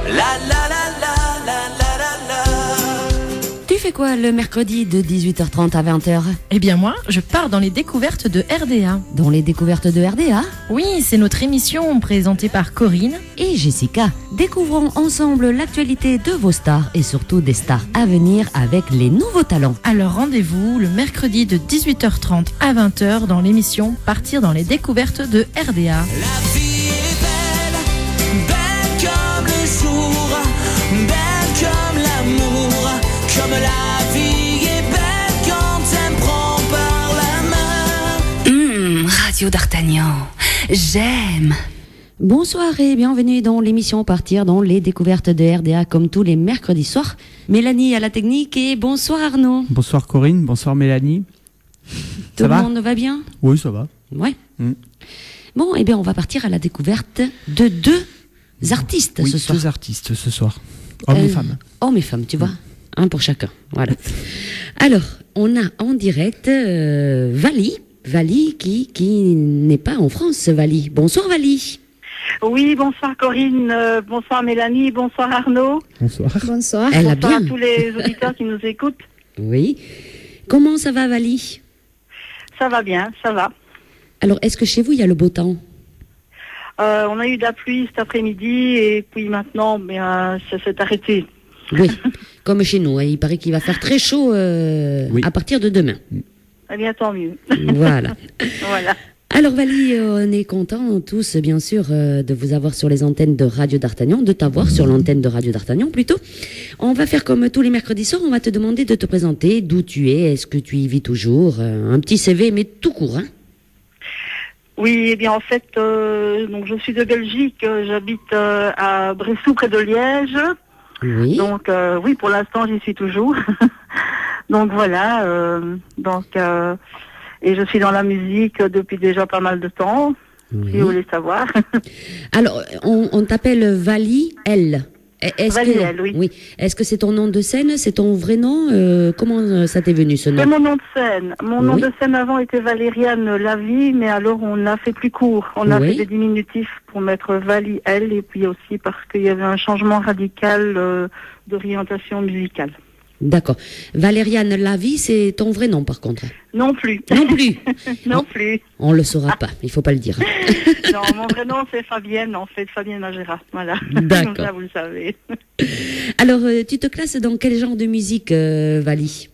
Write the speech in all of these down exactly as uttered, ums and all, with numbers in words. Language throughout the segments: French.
La la la la la la la la. Tu fais quoi le mercredi de dix-huit heures trente à vingt heures? Eh bien moi, je pars dans les découvertes de R D A. Dans les découvertes de R D A Oui, c'est notre émission présentée par Corinne et Jessica. Découvrons ensemble l'actualité de vos stars et surtout des stars à venir avec les nouveaux talents. Alors rendez-vous le mercredi de dix-huit heures trente à vingt heures dans l'émission Partir dans les découvertes de R D A. La vie est belle, belle comme le jour, belle comme l'amour, comme la vie est belle quand elle me prend par la main. Mmh, Radio d'Artagnan, j'aime. Bonsoir et bienvenue dans l'émission Partir dans les découvertes de R D A comme tous les mercredis soirs. Mélanie à la technique et bonsoir Arnaud. Bonsoir Corinne, bonsoir Mélanie. Tout ça le va monde va bien? Oui, ça va. Ouais. Mm. Bon, eh bien on va partir à la découverte de deux artistes oui, ce soir. deux artistes ce soir. Hommes Euh, et femmes. Hommes et femmes, tu vois. Mm. Un pour chacun. Voilà. Alors, on a en direct euh, Vali. Vali qui, qui n'est pas en France, Vali. Bonsoir Vali. Oui, bonsoir Corinne, euh, bonsoir Mélanie, bonsoir Arnaud. Bonsoir. Bonsoir. Elle a Bonsoir bien. à tous les auditeurs qui nous écoutent. Oui. Comment ça va Vali? Ça va bien, ça va. Alors, est-ce que chez vous, il y a le beau temps? Euh, on a eu de la pluie cet après-midi et puis maintenant, bien, ça s'est arrêté. Oui, comme chez nous. hein. Il paraît qu'il va faire très chaud euh, Oui. à partir de demain. Eh bien, tant mieux. Voilà. Voilà. Alors Vali, euh, on est contents tous, bien sûr, euh, de vous avoir sur les antennes de Radio d'Artagnan, de t'avoir sur l'antenne de Radio d'Artagnan plutôt. On va faire comme tous les mercredis soirs, on va te demander de te présenter, d'où tu es, est-ce que tu y vis toujours, euh, un petit C V, mais tout court, hein. Oui, eh bien, en fait, euh, donc je suis de Belgique, euh, j'habite euh, à Bressou, près de Liège. Oui. Donc, euh, oui, pour l'instant, j'y suis toujours. Donc, voilà. Euh, donc, euh, et je suis dans la musique depuis déjà pas mal de temps, Oui. si vous voulez savoir. Alors, on, on t'appelle Vali L. Est-ce Vali que, L, oui. Est-ce que c'est ton nom de scène, c'est ton vrai nom euh, Comment euh, ça t'est venu ce nom? C'est mon nom de scène. Mon nom Oui. de scène avant était Valériane Lavie, mais alors on l'a fait plus court. On a Oui. fait des diminutifs pour mettre Vali L, et puis aussi parce qu'il y avait un changement radical euh, d'orientation musicale. D'accord. Valériane Lavie, c'est ton vrai nom par contre? Non plus. Non plus. non Non. plus. On le saura pas, il faut pas le dire. Non, mon vrai nom c'est Fabienne, en fait, Fabienne Agera. Voilà. D'accord. Comme ça, vous le savez. Alors, euh, tu te classes dans quel genre de musique, euh, Vali?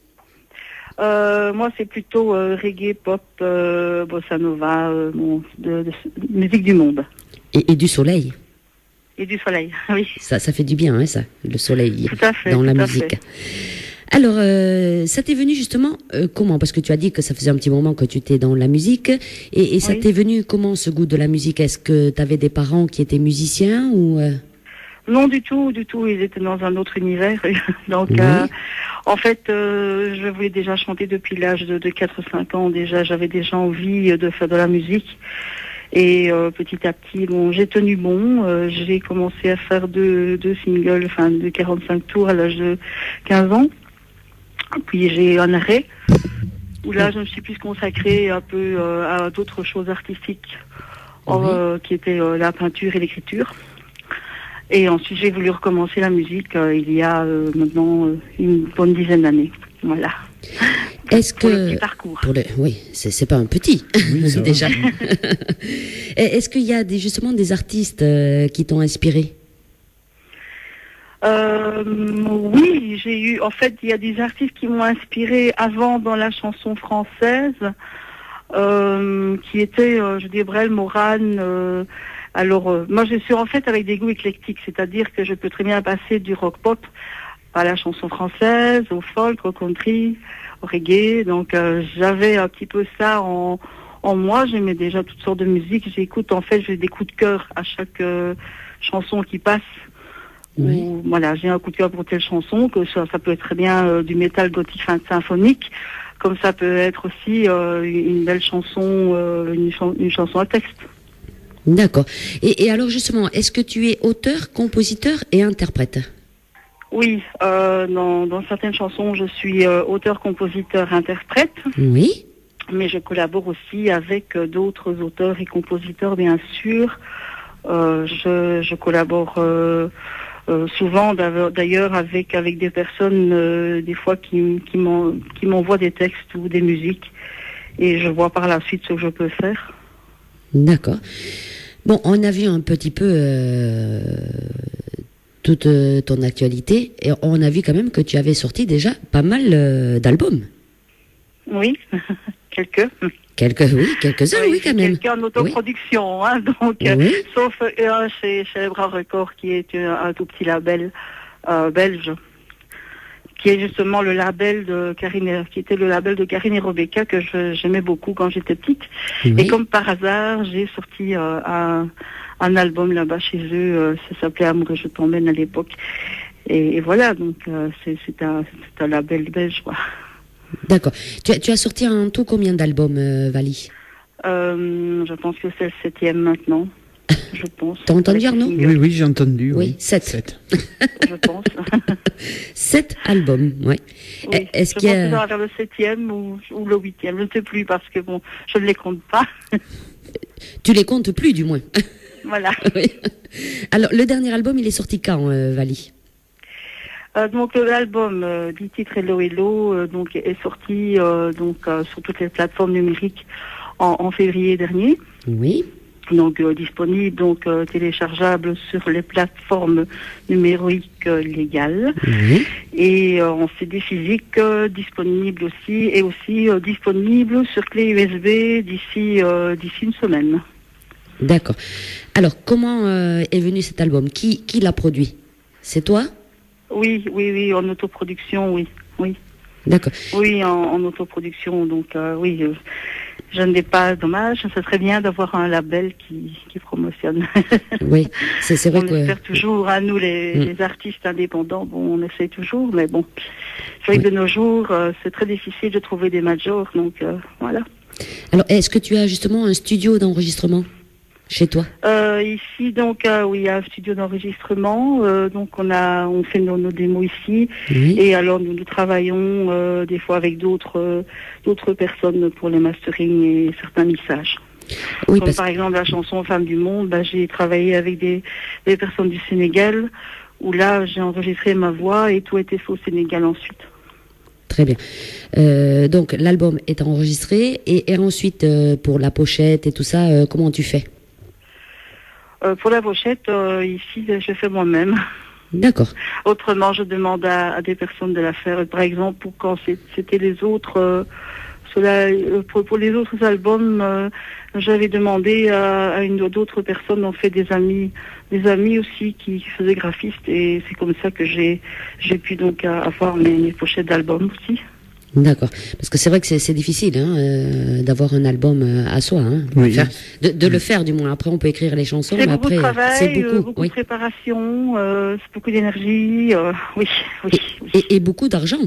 Euh, moi, c'est plutôt euh, reggae, pop, euh, bossa nova, euh, bon, de, de, de musique du monde. et, et du soleil. Et du soleil, oui. Ça, ça fait du bien, hein, ça, le soleil Tout à fait, dans la tout à musique. fait. Alors, euh, ça t'est venu justement euh, comment? Parce que tu as dit que ça faisait un petit moment que tu étais dans la musique. Et, et ça Oui. t'est venu comment, ce goût de la musique? Est-ce que tu avais des parents qui étaient musiciens ou euh... Non, du tout, du tout. Ils étaient dans un autre univers. Donc, Oui. euh, en fait, euh, je voulais déjà chanter depuis l'âge de, de quatre cinq ans. Déjà, j'avais déjà envie de faire de la musique. Et euh, petit à petit, bon, j'ai tenu bon. Euh, j'ai commencé à faire deux, deux singles, enfin, de quarante-cinq tours à l'âge de quinze ans. Puis j'ai eu un arrêt, où là, je me suis plus consacrée un peu euh, à d'autres choses artistiques, Oui. euh, qui étaient euh, la peinture et l'écriture. Et ensuite, j'ai voulu recommencer la musique euh, il y a euh, maintenant euh, une bonne dizaine d'années. Voilà. Est-ce Pour le que... petit parcours. Pour le... Oui, c'est c'est pas un petit, Oui, ça va. déjà. Et Est-ce qu'il y a des, justement des artistes euh, qui t'ont inspiré? Euh, oui, j'ai eu, en fait, il y a des artistes qui m'ont inspiré avant dans la chanson française, euh, qui étaient, euh, je dis, Brel, Morane. Euh, alors, euh, moi, je suis en fait avec des goûts éclectiques, c'est-à-dire que je peux très bien passer du rock pop à la chanson française, au folk, au country, au reggae. Donc, euh, j'avais un petit peu ça en, en moi. J'aimais déjà toutes sortes de musique. J'écoute, en fait, j'ai des coups de cœur à chaque euh, chanson qui passe. Oui. Ou, voilà, j'ai un coup de cœur pour telle chanson, que ça, ça peut être très bien euh, du métal gothique fin, symphonique, comme ça peut être aussi euh, une belle chanson, euh, une, chan- une chanson à texte. D'accord. Et, et alors justement, est-ce que tu es auteur, compositeur et interprète? Oui, euh, dans, dans certaines chansons, je suis euh, auteur, compositeur, interprète, Oui. mais je collabore aussi avec euh, d'autres auteurs et compositeurs, bien sûr. Euh, je, je collabore euh, Euh, souvent d'ailleurs avec avec des personnes euh, des fois qui qui m'en, qui m'envoient des textes ou des musiques et je vois par la suite ce que je peux faire. D'accord. Bon, on a vu un petit peu euh, toute euh, ton actualité et on a vu quand même que tu avais sorti déjà pas mal euh, d'albums. Oui, quelques. Quelques, oui, quelques-uns, oui, oui quand même. Quelques en autoproduction, oui. Hein, donc, oui. euh, sauf un chez, chez Bras Records qui est un, un tout petit label euh, belge, qui est justement le label de Karine, qui était le label de Karine et Rebecca que je, j'aimais beaucoup quand j'étais petite. Oui. Et comme par hasard, j'ai sorti euh, un, un album là-bas chez eux, euh, ça s'appelait Amour et je t'emmène à l'époque. Et, et voilà, donc euh, c'est, c'est, un, c'est un label belge, quoi. D'accord. Tu as, tu as sorti en tout combien d'albums, euh, Vali? euh, Je pense que c'est le septième maintenant. Je pense. T'as entendu, Arnaud? Oui, oui, j'ai entendu. Oui, oui. sept. Sept. Je pense. Sept albums, oui. Oui, Est-ce je qu'il y pense que a... ça va vers le septième ou, ou le huitième, je ne sais plus parce que bon, je ne les compte pas. Tu les comptes plus, du moins. Voilà. Oui. Alors, le dernier album, il est sorti quand, euh, Vali? Euh, donc l'album euh, du titre Hello Hello euh, donc est sorti euh, donc euh, sur toutes les plateformes numériques en, en février dernier. Oui. Donc euh, disponible donc euh, téléchargeable sur les plateformes numériques euh, légales. Oui. Et euh, en C D physique euh, disponible aussi et aussi euh, disponible sur clé U S B d'ici euh, d'ici une semaine. D'accord. Alors comment euh, est venu cet album? Qui qui l'a produit? C'est toi? Oui, oui, oui, en autoproduction, oui, oui. D'accord. Oui, en, en autoproduction, donc euh, oui, euh, je n'ai pas, dommage, ça serait bien d'avoir un label qui, qui promotionne. Oui, c'est, c'est vrai on que... On espère toujours, hein, nous les, mm. les artistes indépendants, bon, on essaie toujours, mais bon, c'est vrai oui. que de nos jours, euh, c'est très difficile de trouver des majors, donc euh, voilà. Alors, est-ce que tu as justement un studio d'enregistrement chez toi? euh, Ici, donc, euh, oui, il y a un studio d'enregistrement. Euh, donc, on a, on fait nos, nos démos ici. Oui. Et alors, nous, nous travaillons euh, des fois avec d'autres, euh, d'autres personnes pour les mastering et certains mixages. Oui, Comme parce... par exemple la chanson Femmes du Monde, bah, j'ai travaillé avec des, des personnes du Sénégal, où là, j'ai enregistré ma voix et tout a été fait au Sénégal ensuite. Très bien. Euh, donc, l'album est enregistré et, et ensuite, euh, pour la pochette et tout ça, euh, comment tu fais? Euh, pour la pochette, euh, ici, je fais moi-même. D'accord. Autrement, je demande à, à des personnes de la faire. Par exemple, pour quand c'était les autres, euh, cela, pour, pour les autres albums, euh, j'avais demandé à, à une d'autres personnes, en fait, des amis, des amis aussi qui, qui faisaient graphistes, et c'est comme ça que j'ai, j'ai pu donc avoir mes, mes pochettes d'albums aussi. D'accord, parce que c'est vrai que c'est, c'est difficile hein, euh, d'avoir un album euh, à soi, hein, oui. faire, de, de le faire du moins. Après, on peut écrire les chansons, c'est mais beaucoup après, de travail, c'est beaucoup, euh, beaucoup oui. de préparation, euh, c'est beaucoup d'énergie, euh, oui, oui, et, oui. Et, et beaucoup d'argent.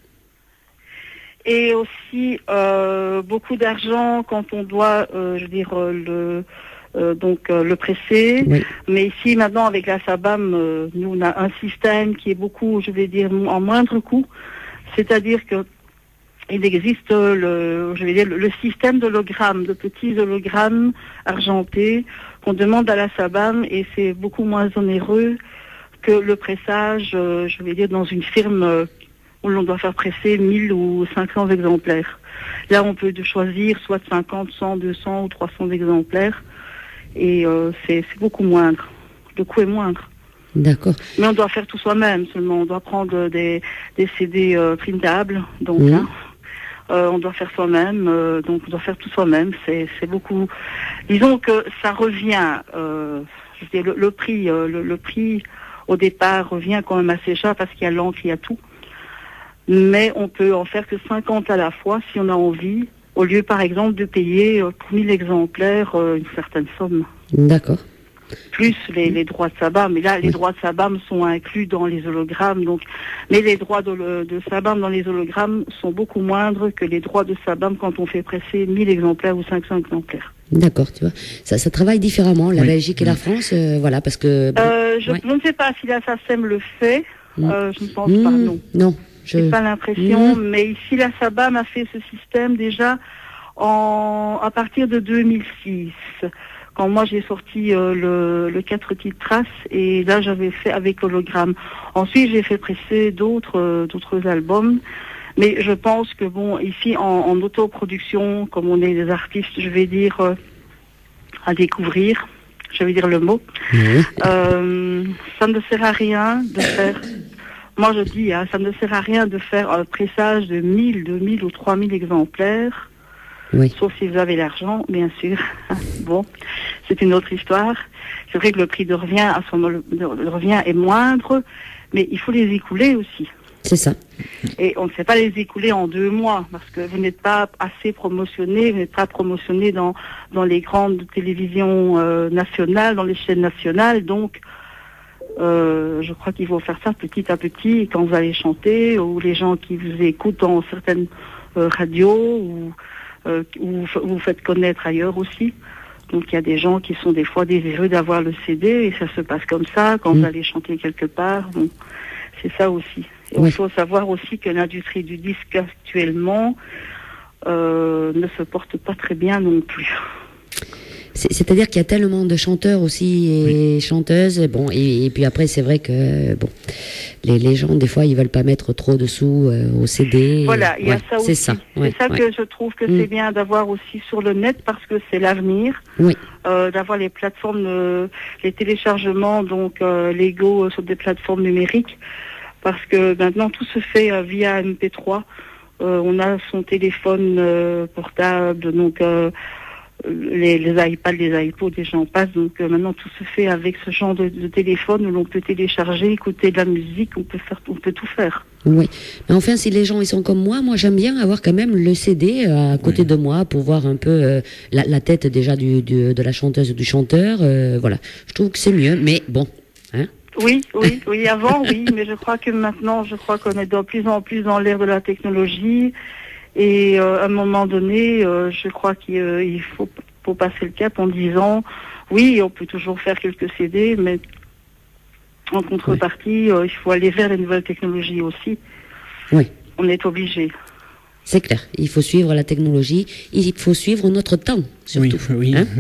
Et aussi euh, beaucoup d'argent quand on doit, euh, je veux dire, euh, le euh, donc euh, le presser. Oui. Mais ici maintenant avec la Sabam, euh, nous on a un système qui est beaucoup, je vais dire, en moindre coût, c'est-à-dire que il existe le, je vais dire, le système d'hologrammes, de petits hologrammes argentés qu'on demande à la Sabam et c'est beaucoup moins onéreux que le pressage, euh, je vais dire, dans une firme euh, où l'on doit faire presser mille ou cinq cents exemplaires. Là, on peut choisir soit cinquante, cent, deux cents ou trois cents exemplaires et euh, c'est, c'est beaucoup moindre. Le coût est moindre. D'accord. Mais on doit faire tout soi-même seulement. On doit prendre des, des C D euh, printables, donc. Mmh. Hein. Euh, on doit faire soi-même, euh, donc on doit faire tout soi-même. C'est, c'est beaucoup. Disons que ça revient. Euh, je veux dire, le, le prix, euh, le, le prix au départ revient quand même assez cher parce qu'il y a l'encre, il y a tout. Mais on peut en faire que cinquante à la fois si on a envie, au lieu par exemple de payer euh, pour mille exemplaires euh, une certaine somme. D'accord. Plus les, les droits de Sabam. Mais là, les oui. droits de Sabam sont inclus dans les hologrammes. Donc, mais les droits de, de Sabam dans les hologrammes sont beaucoup moindres que les droits de Sabam quand on fait presser mille exemplaires ou cinq cents exemplaires. D'accord, tu vois. Ça, ça travaille différemment, la oui. Belgique et la France, euh, voilà, parce que... Bon, euh, je, ouais. je ne sais pas si la SACEM le fait. Mmh. Euh, je ne pense mmh, pas, non. Non. Je n'ai pas l'impression. Mmh. Mais ici, la Sabam a fait ce système déjà en, à partir de deux mille six. quand moi j'ai sorti euh, le, le quatre titres traces, et là j'avais fait avec hologramme. Ensuite j'ai fait presser d'autres euh, d'autres albums, mais je pense que bon, ici en, en autoproduction, comme on est des artistes, je vais dire euh, à découvrir, je vais dire le mot, Oui. euh, ça ne sert à rien de faire. Moi je dis, hein, ça ne sert à rien de faire un pressage de mille, deux mille ou trois mille exemplaires. Oui. Sauf si vous avez l'argent, bien sûr. Bon, c'est une autre histoire. C'est vrai que le prix de revient, à son, le, le revient est moindre, mais il faut les écouler aussi. C'est ça. Et on ne sait pas les écouler en deux mois, parce que vous n'êtes pas assez promotionné, vous n'êtes pas promotionné dans, dans les grandes télévisions euh, nationales, dans les chaînes nationales, donc euh, je crois qu'il faut faire ça petit à petit, quand vous allez chanter, ou les gens qui vous écoutent dans certaines euh, radios, ou Euh, où vous faites connaître ailleurs aussi. Donc il y a des gens qui sont des fois désireux d'avoir le C D, et ça se passe comme ça quand mmh. vous allez chanter quelque part. Bon, c'est ça aussi. Et oui. Il faut savoir aussi que l'industrie du disque actuellement euh, ne se porte pas très bien non plus. C'est-à-dire qu'il y a tellement de chanteurs aussi et oui. chanteuses, bon, et, et puis après c'est vrai que bon, les, les gens des fois ils veulent pas mettre trop de sous euh, au C D. Voilà, il y a ouais, ça aussi. C'est ça, ouais, c'est ça ouais. que je trouve que mm. c'est bien d'avoir aussi sur le net, parce que c'est l'avenir. Oui. Euh, d'avoir les plateformes, euh, les téléchargements donc euh, légaux euh, sur des plateformes numériques, parce que maintenant tout se fait euh, via M P trois. Euh, on a son téléphone euh, portable, donc euh, Les, les iPads, les iPods, les gens passent. Donc euh, maintenant tout se fait avec ce genre de, de téléphone où l'on peut télécharger, écouter de la musique, on peut faire, on peut tout faire. Oui, mais enfin si les gens ils sont comme moi, moi j'aime bien avoir quand même le C D à côté oui. de moi pour voir un peu euh, la, la tête déjà du, du, de la chanteuse ou du chanteur. Euh, voilà, je trouve que c'est mieux, mais bon. Hein oui, oui, oui. Avant, oui, mais je crois que maintenant, je crois qu'on est de plus en plus dans l'ère de la technologie. Et euh, à un moment donné, euh, je crois qu'il euh, faut, faut passer le cap en disant, oui, on peut toujours faire quelques C D, mais en contrepartie, oui. euh, il faut aller vers les nouvelles technologies aussi. Oui. On est obligé. C'est clair, il faut suivre la technologie, il faut suivre notre temps, surtout. Oui, oui. Hein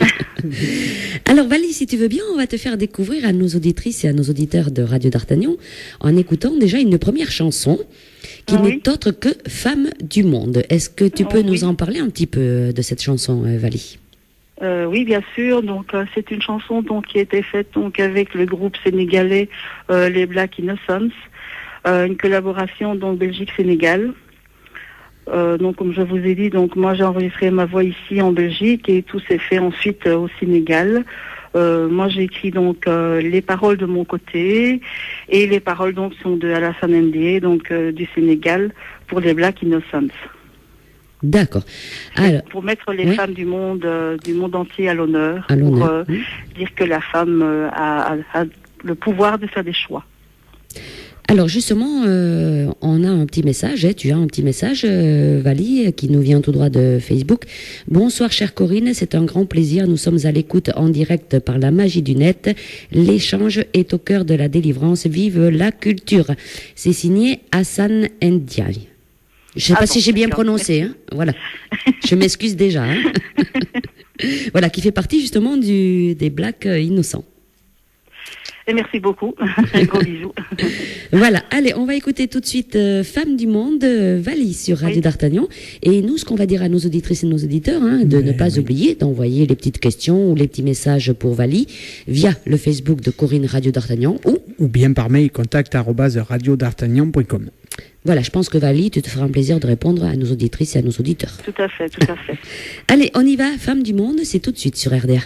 Alors Vali, si tu veux bien, on va te faire découvrir à nos auditrices et à nos auditeurs de Radio D'Artagnan, en écoutant déjà une première chanson, qui ah, n'est oui. autre que Femme du Monde. Est-ce que tu peux oh, nous oui. en parler un petit peu de cette chanson, euh, Vali? euh, Oui, bien sûr. Donc euh, c'est une chanson donc qui a été faite donc avec le groupe sénégalais euh, les Black Innocents, euh, une collaboration donc Belgique-Sénégal. Euh, donc comme je vous ai dit, donc moi j'ai enregistré ma voix ici en Belgique et tout s'est fait ensuite euh, au Sénégal. Euh, moi j'ai écrit donc euh, les paroles de mon côté, et les paroles donc sont de Alassane Ndiaye, donc euh, du Sénégal, pour les Black Innocents. D'accord. Alors, pour mettre les oui. femmes du monde euh, du monde entier à l'honneur, à l'honneur. pour euh, oui. dire que la femme euh, a, a, a le pouvoir de faire des choix. Alors justement, euh, on a un petit message, hein, tu as un petit message, euh, Vali, qui nous vient tout droit de Facebook. Bonsoir chère Corinne, c'est un grand plaisir, nous sommes à l'écoute en direct par la magie du net. L'échange est au cœur de la délivrance, vive la culture. C'est signé Hassan Ndiaye. Je ne sais ah pas bon, si j'ai bien prononcé, hein. Voilà. Je m'excuse déjà. Hein. Voilà, qui fait partie justement du, des Blacks Innocents. Et merci beaucoup. Gros bisous. Voilà. Allez, on va écouter tout de suite euh, Femme du Monde, euh, Vali sur Radio oui. D'Artagnan. Et nous, ce qu'on va dire à nos auditrices et nos auditeurs, hein, de Mais, ne pas oui. oublier d'envoyer les petites questions ou les petits messages pour Vali via le Facebook de Corinne Radio D'Artagnan ou ou bien par mail contact arobase radio d'artagnan point com. Voilà, je pense que Vali, tu te feras un plaisir de répondre à nos auditrices et à nos auditeurs. Tout à fait, tout à fait. Allez, on y va. Femme du Monde, c'est tout de suite sur R D A.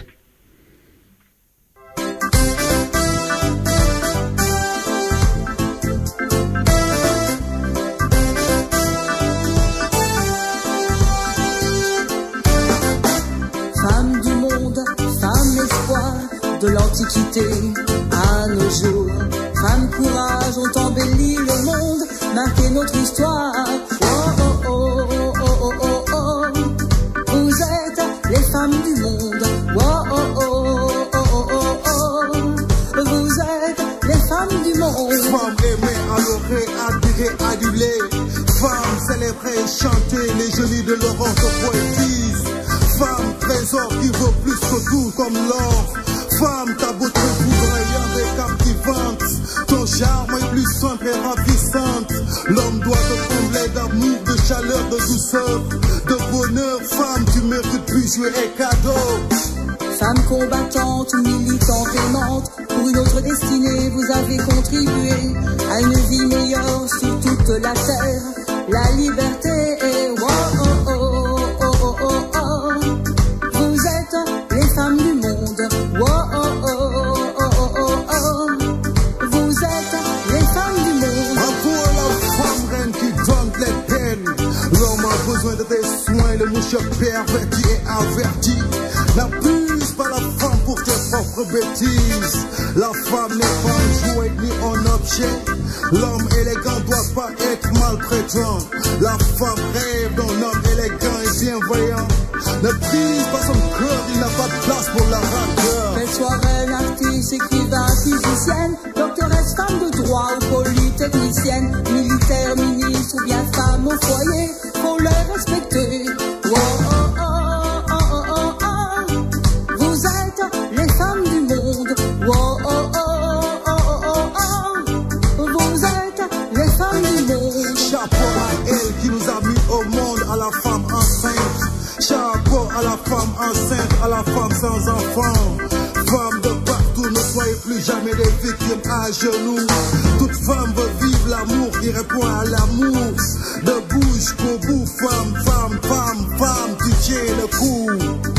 De l'Antiquité à nos jours, femme courage ont embelli le monde, marqué notre histoire. Oh oh oh oh oh oh oh, vous êtes les femmes du monde. Oh oh oh oh oh oh oh, vous êtes les femmes du monde. Femmes aimées, adorées, admirées, adulées, femmes célébrées, chantées, les jolies de Laurence de poétise. Femmes très trésor qui vaut plus que tout, comme l'or. Femme, ta beauté foudroyante et captivante. Ton charme est plus simple et ravissante. L'homme doit te combler d'amour, de chaleur, de douceur, de bonheur. Femme, tu mérites plus jouer et cadeau. Femme combattante, militante, aimante, pour une autre destinée, vous avez contribué à une vie meilleure sur toute la terre. La liberté est oh oh oh oh oh oh oh. Vous êtes les femmes du monde. Oh oh oh oh oh oh oh. Vous êtes les femmes du monde. Bravo à la femme reine qui donne les peines. L'homme a besoin de tes soins, le moucheur perverti et averti. N'abuse pas la femme pour tes propres bêtises. La femme n'est pas un jouet ni un objet. L'homme élégant doit pas être maltraitant. La femme rêve d'un homme élégant et bienveillant. Ne brise pas son cœur, il n'a pas de place pour la rancœur. Qu'elle soit reine, artiste, écrivain, physicienne, doctoresse, femme de droit ou polytechnicienne, militaire, ministre ou bien femme au foyer, faut les respecter. Oh, oh, oh, oh, oh, oh, oh. Vous êtes les femmes du monde. Oh, oh, oh, oh, oh, oh, oh. Vous êtes les femmes du monde. Chapeau à elle qui nous a mis au monde, à la femme enceinte. Chapeau à la femme enceinte, à la femme sans enfant. Femme de partout, ne soyez plus jamais des victimes à genoux. Toute femme veut vivre l'amour qui répond à l'amour. De bouche qu'au bout, femme, femme, femme, femme, tu tiens le coup.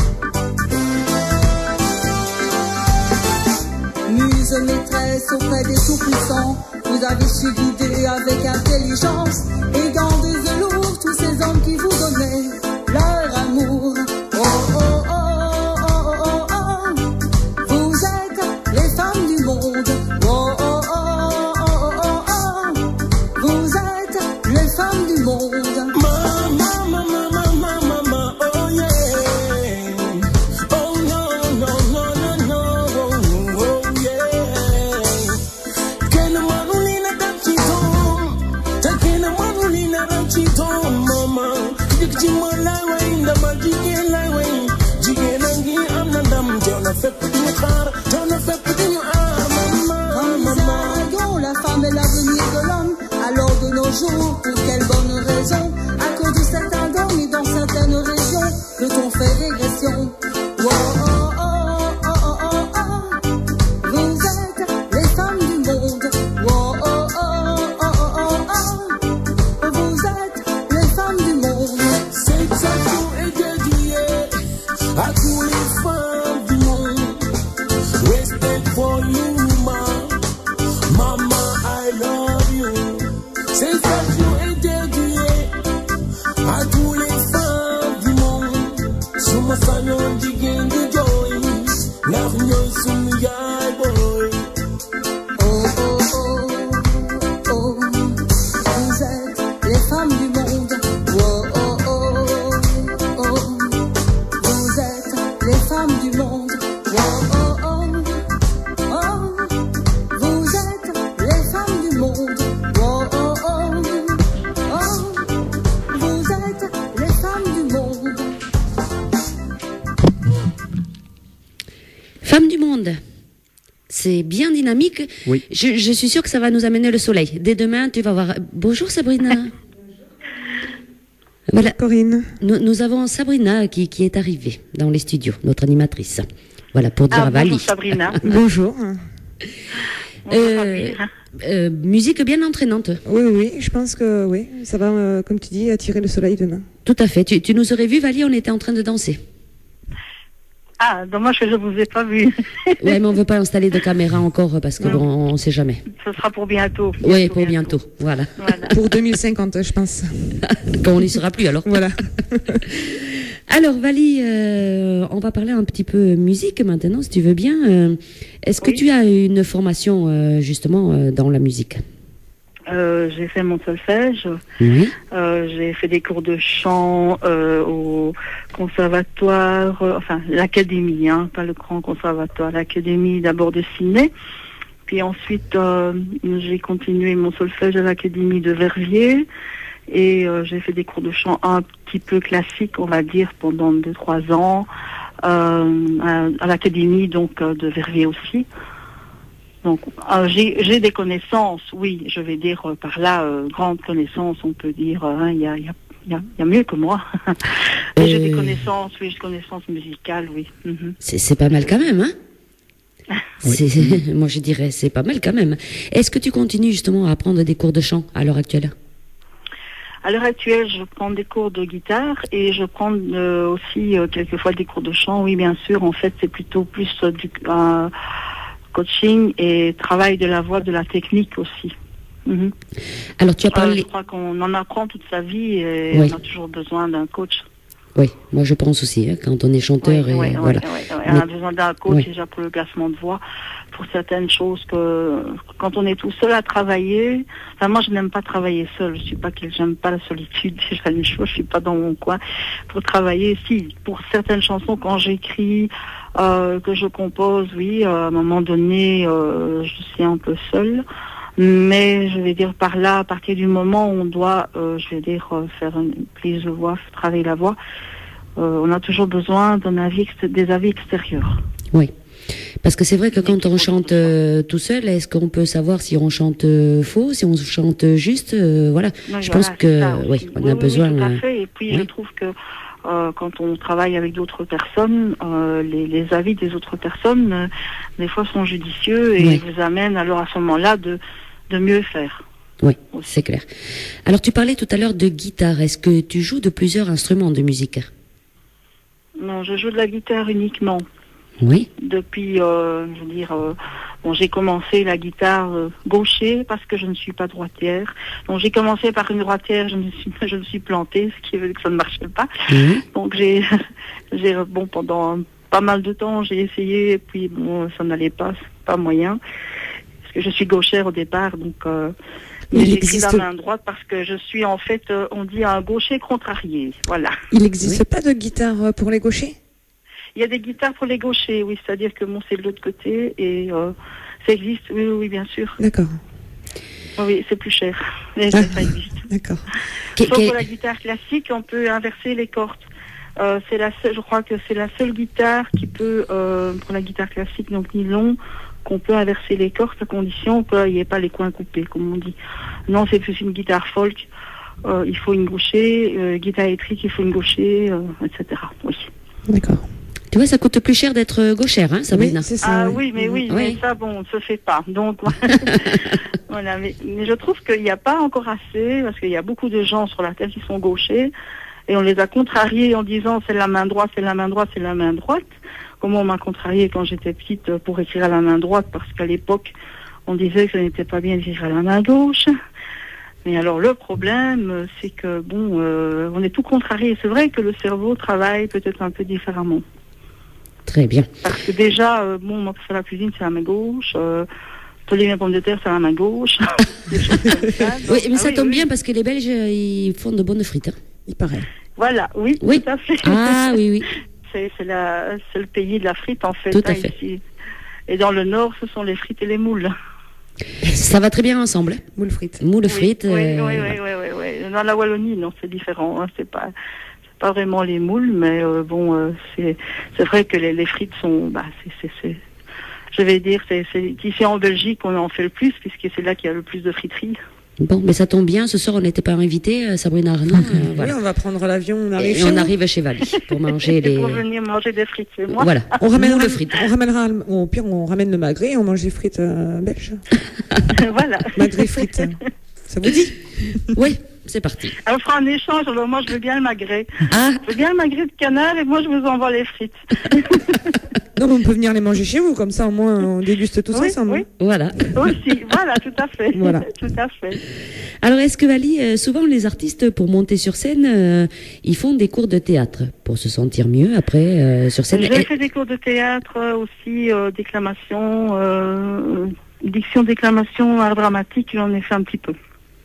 Muse maîtresse auprès des tout-puissants, vous avez su guider avec intelligence et dans des velours tous ces hommes qui vous donnaient leur amour. Oh oh oh oh oh oh oh. Vous êtes les femmes du monde. Oh oh oh oh oh oh oh. Vous êtes les femmes du monde. Mama, mama, mama, mama, oh yeah. Oh no, no, no, no, no, oh yeah. Kena manulina dachitom, takena manulina dachitom, mama. Dikchimola wainda majike la wain, jike nangi amnandam jona fepti khar, jona fepti ah mama, mama. La femme est l'avenir de l'homme. Alors de nos jours, pour quelle bonne raison, à cause de certains dons et dans certaines régions, peut-on faire régression? Oh, oh, oh, oh, oh, oh, oh. Vous êtes les femmes du monde. Oh, oh, oh, oh, oh, oh, oh. Vous êtes les femmes du monde. C'est ça qu'on est dédié à tous les femmes du monde. Respect for you, ma. Mama, I love you. C'est ça qu'on est dédié à tous les femmes du monde. Suma sanyon jigen du joy, l'arnyo sum yai boy. Oh, oh, oh, oh. Vous êtes les femmes du monde. Oh, oh, oh, oh. Vous êtes les femmes du monde. Oh, oh, oh, oh. Vous êtes les femmes du monde. Oh, oh, oh, oh. Vous êtes les femmes du monde. Femme du monde. C'est bien dynamique. Oui. Je, je suis sûre que ça va nous amener le soleil. Dès demain, tu vas voir. Bonjour Sabrina. Voilà. Corinne. Nous, nous avons Sabrina qui, qui est arrivée dans les studios, notre animatrice. Voilà, pour dire Ah, à Vali. bonjour Sabrina. Bonjour. Euh, Sabrina. euh, musique bien entraînante. Oui, oui, je pense que oui, ça va, euh, comme tu dis, attirer le soleil demain. Tout à fait. Tu, tu nous aurais vu, Vali, on était en train de danser. Ah, dommage que je ne vous ai pas vu. Ouais, mais on ne veut pas installer de caméra encore parce que Non. bon, on ne sait jamais. Ce sera pour bientôt. Oui, pour bientôt. Voilà. Voilà. Pour deux mille cinquante, je pense. Quand on n'y sera plus, alors. Voilà. Alors, Vali, euh, on va parler un petit peu musique maintenant, si tu veux bien. Euh, Est-ce que Oui. tu as une formation, euh, justement, euh, dans la musique? Euh, j'ai fait mon solfège. Oui. Euh, j'ai fait des cours de chant euh, au conservatoire, euh, enfin l'académie, hein, pas le grand conservatoire, l'académie d'abord de Ciné. Puis ensuite, euh, j'ai continué mon solfège à l'académie de Verviers. Et euh, j'ai fait des cours de chant un petit peu classiques, on va dire, pendant deux trois ans. euh, à, à l'académie donc euh, de Verviers aussi. Donc euh, j'ai, j'ai des connaissances, oui, je vais dire euh, par là, euh, grandes connaissances, on peut dire, il hein, y, a, y, a, y, a, y a mieux que moi. Mais euh... j'ai des connaissances, oui, j'ai des connaissances musicales, oui. Mm-hmm. C'est, c'est pas mal quand même, hein? Oui. C'est, moi je dirais c'est pas mal quand même. Est-ce que tu continues justement à prendre des cours de chant à l'heure actuelle? À l'heure actuelle, je prends des cours de guitare et je prends euh, aussi euh, quelquefois des cours de chant. Oui, bien sûr, en fait, c'est plutôt plus euh, du euh, coaching et travail de la voix, de la technique aussi. Mm-hmm. Alors tu as parlé... Euh, je crois qu'on en apprend toute sa vie et oui. on a toujours besoin d'un coach. Oui, moi je pense aussi, hein, quand on est chanteur, oui, et oui, voilà. Oui, oui, oui. Mais... On a besoin d'un coach oui. déjà pour le placement de voix, pour certaines choses que quand on est tout seul à travailler, enfin moi je n'aime pas travailler seul, je suis pas que j'aime pas la solitude, c'est déjà une chose, je suis pas dans mon coin pour travailler. Si pour certaines chansons quand j'écris, euh, que je compose, oui, euh, à un moment donné, euh, je suis un peu seule. Mais je vais dire par là, à partir du moment où on doit, euh, je vais dire, euh, faire une prise de voix, travailler la voix, euh, on a toujours besoin d'un avis, des avis extérieurs. Oui, parce que c'est vrai que quand on chante euh, tout seul, est-ce qu'on peut savoir si on chante euh, faux, si on chante juste, euh, voilà. Oui, je voilà, pense que, oui, on oui, a oui, besoin. Oui, tout à fait. Et puis oui. je trouve que euh, quand on travaille avec d'autres personnes, euh, les, les avis des autres personnes, euh, des fois sont judicieux et oui. vous amènent alors à ce moment-là de de mieux faire. Oui, c'est clair. Alors, tu parlais tout à l'heure de guitare. Est-ce que tu joues de plusieurs instruments de musique? Non, je joue de la guitare uniquement. Oui. Depuis, euh, je veux dire, euh, bon, j'ai commencé la guitare euh, gaucher parce que je ne suis pas droitière. Donc, j'ai commencé par une droitière, je me suis, je me suis plantée, ce qui veut dire que ça ne marchait pas. Mmh. Donc, j'ai, j'ai, bon, pendant pas mal de temps, j'ai essayé, et puis bon, ça n'allait pas, c'est pas moyen. Que je suis gauchère au départ, donc euh, mais j'ai pris la main droite parce que je suis en fait, euh, on dit un gaucher contrarié, voilà. Il n'existe oui. pas de guitare pour les gauchers? Il y a des guitares pour les gauchers, oui, c'est-à-dire que mon c'est de l'autre côté et euh, ça existe, oui, oui, bien sûr. D'accord. Oui, c'est plus cher, mais ah, ça existe. D'accord. Sauf pour la guitare classique, on peut inverser les cordes. Euh, c'est la seule, je crois que c'est la seule guitare qui peut, euh, pour la guitare classique, donc nylon, qu'on peut inverser les cordes à condition qu'il n'y ait pas les coins coupés, comme on dit. Non, c'est plus une guitare folk, euh, il faut une gaucher, euh, guitare électrique, il faut une gaucher, euh, et cetera. Oui. D'accord. Tu vois, ça coûte plus cher d'être gauchère, hein, Sabrina? Oui, c'est ça. Ah oui, oui, mais oui, oui. mais ça, bon, on ne se fait pas. Donc, voilà. Mais, mais je trouve qu'il n'y a pas encore assez, parce qu'il y a beaucoup de gens sur la terre qui sont gauchers, et on les a contrariés en disant c'est la main droite, c'est la main droite, c'est la main droite. Comment on m'a contrarié quand j'étais petite pour écrire à la main droite, parce qu'à l'époque, on disait que ce n'était pas bien d'écrire à la main gauche. Mais alors le problème, c'est que bon, euh, on est tout contrarié. C'est vrai que le cerveau travaille peut-être un peu différemment. Très bien. Parce que déjà, euh, bon, moi pour faire la cuisine, c'est la main gauche. Euh, Toler mes pommes de terre, c'est la main gauche. Des choses comme ça. Donc, oui, mais ah ça oui, tombe oui. bien parce que les Belges, ils font de bonnes frites. Hein. Il paraît. Voilà, oui, oui, tout à fait. Ah oui, oui. C'est, c'est, la, c'est le pays de la frite, en fait, tout à hein, fait. Ici. Et dans le nord, ce sont les frites et les moules. Ça va très bien ensemble. Moules frites. Moules oui, frites. Oui, euh, oui, oui, oui, oui, oui. Dans la Wallonie, non, c'est différent. Hein, c'est pas, c'est pas vraiment les moules, mais euh, bon, euh, c'est, c'est vrai que les, les frites sont, bah, c'est, c'est, c'est, je vais dire, c'est, c'est ici en Belgique qu'on en fait le plus, puisque c'est là qu'il y a le plus de friteries. Bon, mais ça tombe bien, ce soir on n'était pas invités, Sabrina Arnaud. Euh, voilà. Oui, on va prendre l'avion, on arrive et chez on vous. arrive chez Vali pour manger les... pour venir manger des frites chez moi. Voilà, on ramènera, le frites. On ramènera, au pire on ramène le magret et on mange des frites euh, belges. Voilà. Magret frites. Ça vous dit? Oui, c'est parti. Alors, on fera un échange, alors moi je veux bien le magret. Ah. Je veux bien le magret de canard et moi je vous envoie les frites. Non, mais on peut venir les manger chez vous, comme ça au moins on déguste tous oui, ensemble. Oui. Voilà. Aussi, voilà, tout à fait. Voilà. Tout à fait. Alors, est-ce que Vali, euh, souvent les artistes, pour monter sur scène, euh, ils font des cours de théâtre pour se sentir mieux après euh, sur scène? J'ai fait des cours de théâtre euh, aussi, euh, déclamation, euh, diction, déclamation, art dramatique, j'en ai fait un petit peu.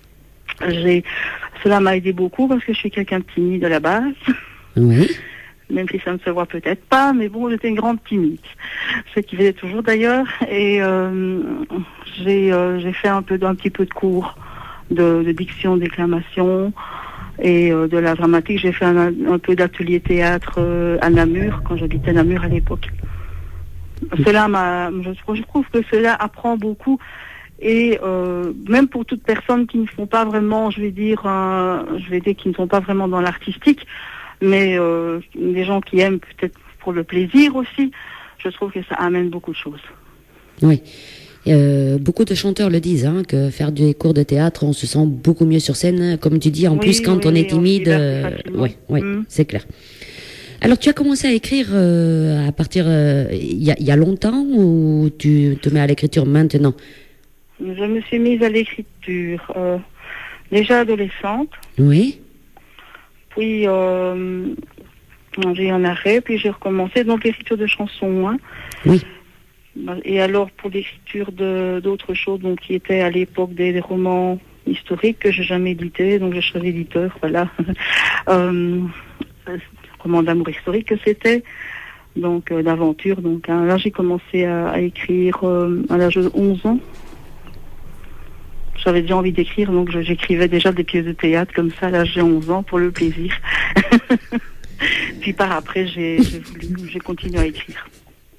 J'ai, cela m'a aidé beaucoup parce que je suis quelqu'un de timide à la base. Oui. Même si ça ne se voit peut-être pas, mais bon, j'étais une grande timide. Ce qui faisait toujours d'ailleurs. Et euh, j'ai, euh, j'ai fait un peu d'un petit peu de cours de, de diction, déclamation. Et euh, de la dramatique, j'ai fait un, un peu d'atelier théâtre euh, à Namur, quand j'habitais Namur à l'époque. Cela m'a, je, je trouve que cela apprend beaucoup. Et euh, même pour toutes personnes qui ne font pas vraiment, je vais dire, euh, je vais dire qui ne sont pas vraiment dans l'artistique, mais euh, des gens qui aiment peut-être pour le plaisir aussi, je trouve que ça amène beaucoup de choses. Oui. Euh, beaucoup de chanteurs le disent, hein, que faire des cours de théâtre, on se sent beaucoup mieux sur scène. Comme tu dis, en oui, plus, quand oui, on est timide, euh, oui, oui, mm. c'est clair. Alors, tu as commencé à écrire euh, à partir il euh, y, y a longtemps ou tu te mets à l'écriture maintenant? Je me suis mise à l'écriture euh, déjà adolescente. Oui. Puis euh, j'ai eu un arrêt, puis j'ai recommencé donc l'écriture de chansons. Hein. Oui. Et alors pour l'écriture de d'autres choses, donc qui étaient à l'époque des, des romans historiques que j'ai jamais édités, donc je serais éditeur, voilà. euh, roman d'amour historique que c'était, donc euh, d'aventure. Donc hein, là j'ai commencé à, à écrire euh, à l'âge de onze ans. J'avais déjà envie d'écrire, donc je, j'écrivais déjà des pièces de théâtre comme ça à l'âge de onze ans pour le plaisir. Puis par après j'ai, j'ai voulu, j'ai continué à écrire.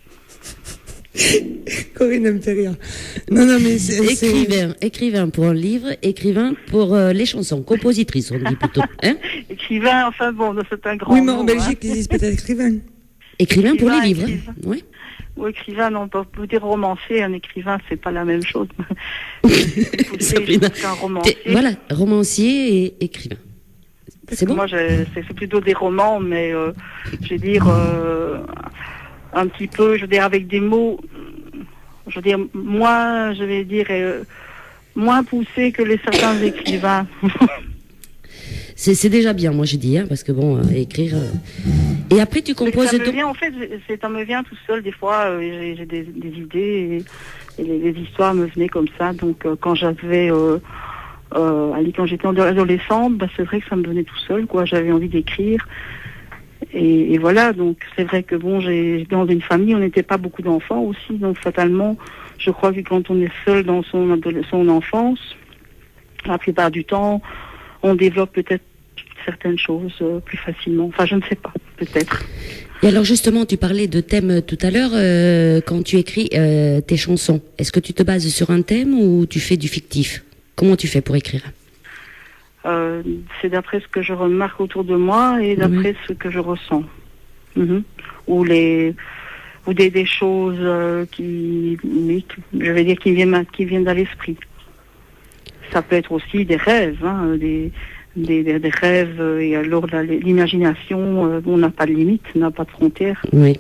Corinne me fait rire. Non, non, mais c'est, écrivain, c'est... écrivain pour un livre, écrivain pour euh, les chansons, compositrice, on dit plutôt. Hein écrivain, enfin bon, c'est un grand. Oui, mais en mot, Belgique, hein. ils disent peut-être écrivain. Écrivain, écrivain pour les livres. Écrivain. Oui. Ou écrivain, non, on peut dire romancier, un écrivain, c'est pas la même chose. Pousser, un romancier. Voilà, romancier et écrivain. Parce c'est bon. Moi, c'est, c'est plutôt des romans, mais euh, je veux dire. Euh, un petit peu, je veux dire, avec des mots, je veux dire, moins, je vais dire, euh, moins poussés que les certains écrivains. c'est, c'est déjà bien, moi je dis, hein, parce que bon, euh, écrire... Euh... Et après, tu composes... Ça me ton... vient, en fait, c'est, ça me vient tout seul, des fois, euh, j'ai, j'ai des, des idées, et, et les, les histoires me venaient comme ça, donc euh, quand j'avais... Euh, euh, allez, quand j'étais adolescente, bah, c'est vrai que ça me venait tout seul, quoi, j'avais envie d'écrire. Et, et voilà, donc c'est vrai que bon, j'ai, j'étais dans une famille, on n'était pas beaucoup d'enfants aussi, donc fatalement, je crois que quand on est seul dans son, son enfance, la plupart du temps, on développe peut-être certaines choses euh, plus facilement. Enfin, je ne sais pas, peut-être. Et alors justement, tu parlais de thème tout à l'heure, euh, quand tu écris euh, tes chansons, est-ce que tu te bases sur un thème ou tu fais du fictif? Comment tu fais pour écrire? Euh, c'est d'après ce que je remarque autour de moi et d'après oui. ce que je ressens. Mm-hmm. Ou les ou des, des choses euh, qui, oui, je vais dire, qui viennent, qui viennent à l'esprit. Ça peut être aussi des rêves, hein, des, des, des, des rêves, et alors la, l'imagination, euh, on n'a pas de limite, on n'a pas de frontières. Oui.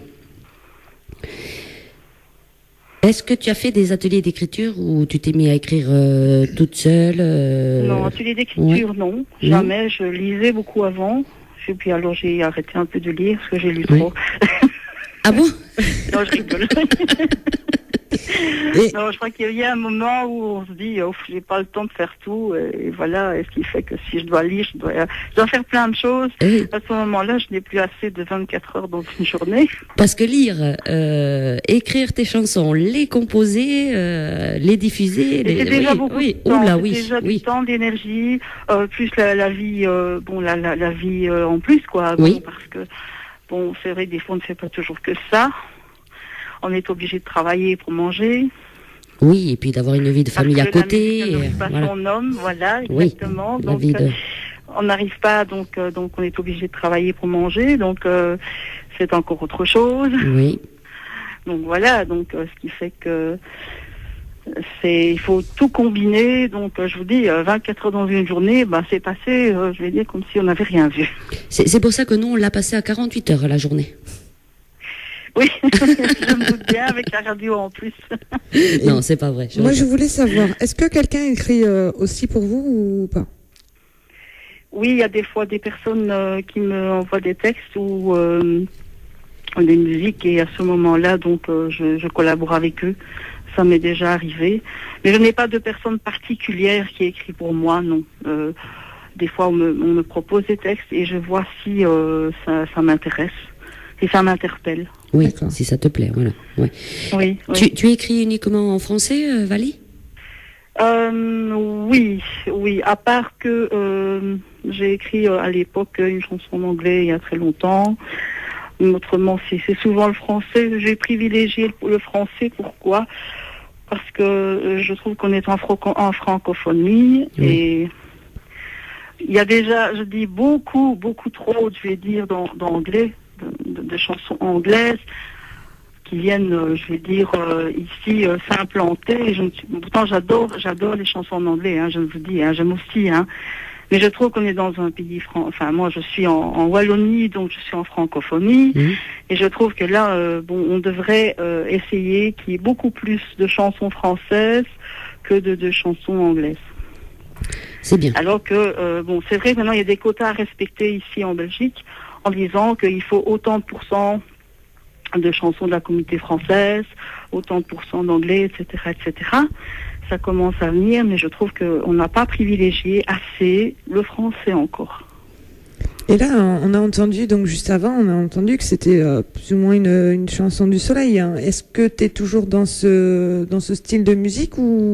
Est-ce que tu as fait des ateliers d'écriture ou tu t'es mis à écrire euh, toute seule euh... Non, ateliers d'écriture, ouais. non. Jamais. Non. Je lisais beaucoup avant. Et puis alors j'ai arrêté un peu de lire parce que j'ai lu oui. trop. Ah bon? Non, je rigole. Et... Non, je crois qu'il y a un moment où on se dit, oh, j'ai pas le temps de faire tout, et voilà, et ce qui fait que si je dois lire, je dois, je dois faire plein de choses. Et... À ce moment-là, je n'ai plus assez de vingt-quatre heures dans une journée. Parce que lire, euh, écrire tes chansons, les composer, euh, les diffuser, les... c'est déjà oui, beaucoup oui. de temps, Oula, c'est oui, déjà oui. du temps, d'énergie, euh, plus la, la vie, euh, bon, la, la, la vie euh, en plus, quoi. Bon, oui. Parce que, bon, c'est vrai, des fois, on ne fait pas toujours que ça. On est obligé de travailler pour manger. Oui, et puis d'avoir une vie de famille Parce à que côté. La musique ne nourrit pas voilà. son homme, voilà, exactement. Oui, donc, la vie de... on n'arrive pas, donc, euh, donc on est obligé de travailler pour manger, donc euh, c'est encore autre chose. Oui. Donc voilà, donc euh, ce qui fait que c'est, il faut tout combiner. Donc euh, je vous dis, euh, vingt-quatre heures dans une journée, bah c'est passé, euh, je vais dire, comme si on n'avait rien vu. C'est, c'est pour ça que nous on l'a passé à quarante-huit heures à la journée. Oui, je me doute bien, avec la radio en plus. Non, c'est pas vrai. Je Moi, je voulais savoir, est-ce que quelqu'un écrit euh, aussi pour vous ou pas? Oui, il y a des fois des personnes euh, qui me envoient des textes ou euh, des musiques, et à ce moment-là, donc, euh, je, je collabore avec eux. Ça m'est déjà arrivé. Mais je n'ai pas de personne particulière qui écrit pour moi, non. Euh, des fois, on me, on me propose des textes et je vois si euh, ça, ça m'intéresse. Et ça m'interpelle. Oui, D'accord. Si ça te plaît, voilà. Ouais. Oui, tu, oui. tu écris uniquement en français, euh, Vali? Euh, oui, oui. À part que euh, j'ai écrit euh, à l'époque une chanson en anglais il y a très longtemps. Autrement, c'est, c'est souvent le français. J'ai privilégié le, le français. Pourquoi ? Parce que euh, je trouve qu'on est en, franco- en francophonie oui. et il y a déjà, je dis beaucoup, beaucoup trop, je vais dire, d'anglais, de, de, de chansons anglaises qui viennent, euh, je vais dire, euh, ici euh, s'implanter. Je ne suis, pourtant, j'adore, j'adore les chansons en anglais. Hein, je vous dis, hein, j'aime aussi. Hein, mais je trouve qu'on est dans un pays franc. Enfin, moi, je suis en, en Wallonie, donc je suis en francophonie, mmh. et je trouve que là, euh, bon, on devrait euh, essayer qu'il y ait beaucoup plus de chansons françaises que de, de chansons anglaises. C'est bien. Alors que, euh, bon, c'est vrai, maintenant, il y a des quotas à respecter ici en Belgique, en disant qu'il faut autant de pourcents de chansons de la communauté française, autant de pourcents d'anglais, et cetera, et cetera. Ça commence à venir, mais je trouve qu'on n'a pas privilégié assez le français encore. Et là, on a entendu, donc juste avant, on a entendu que c'était euh, plus ou moins une, une chanson du soleil. Hein. Est-ce que tu es toujours dans ce, dans ce style de musique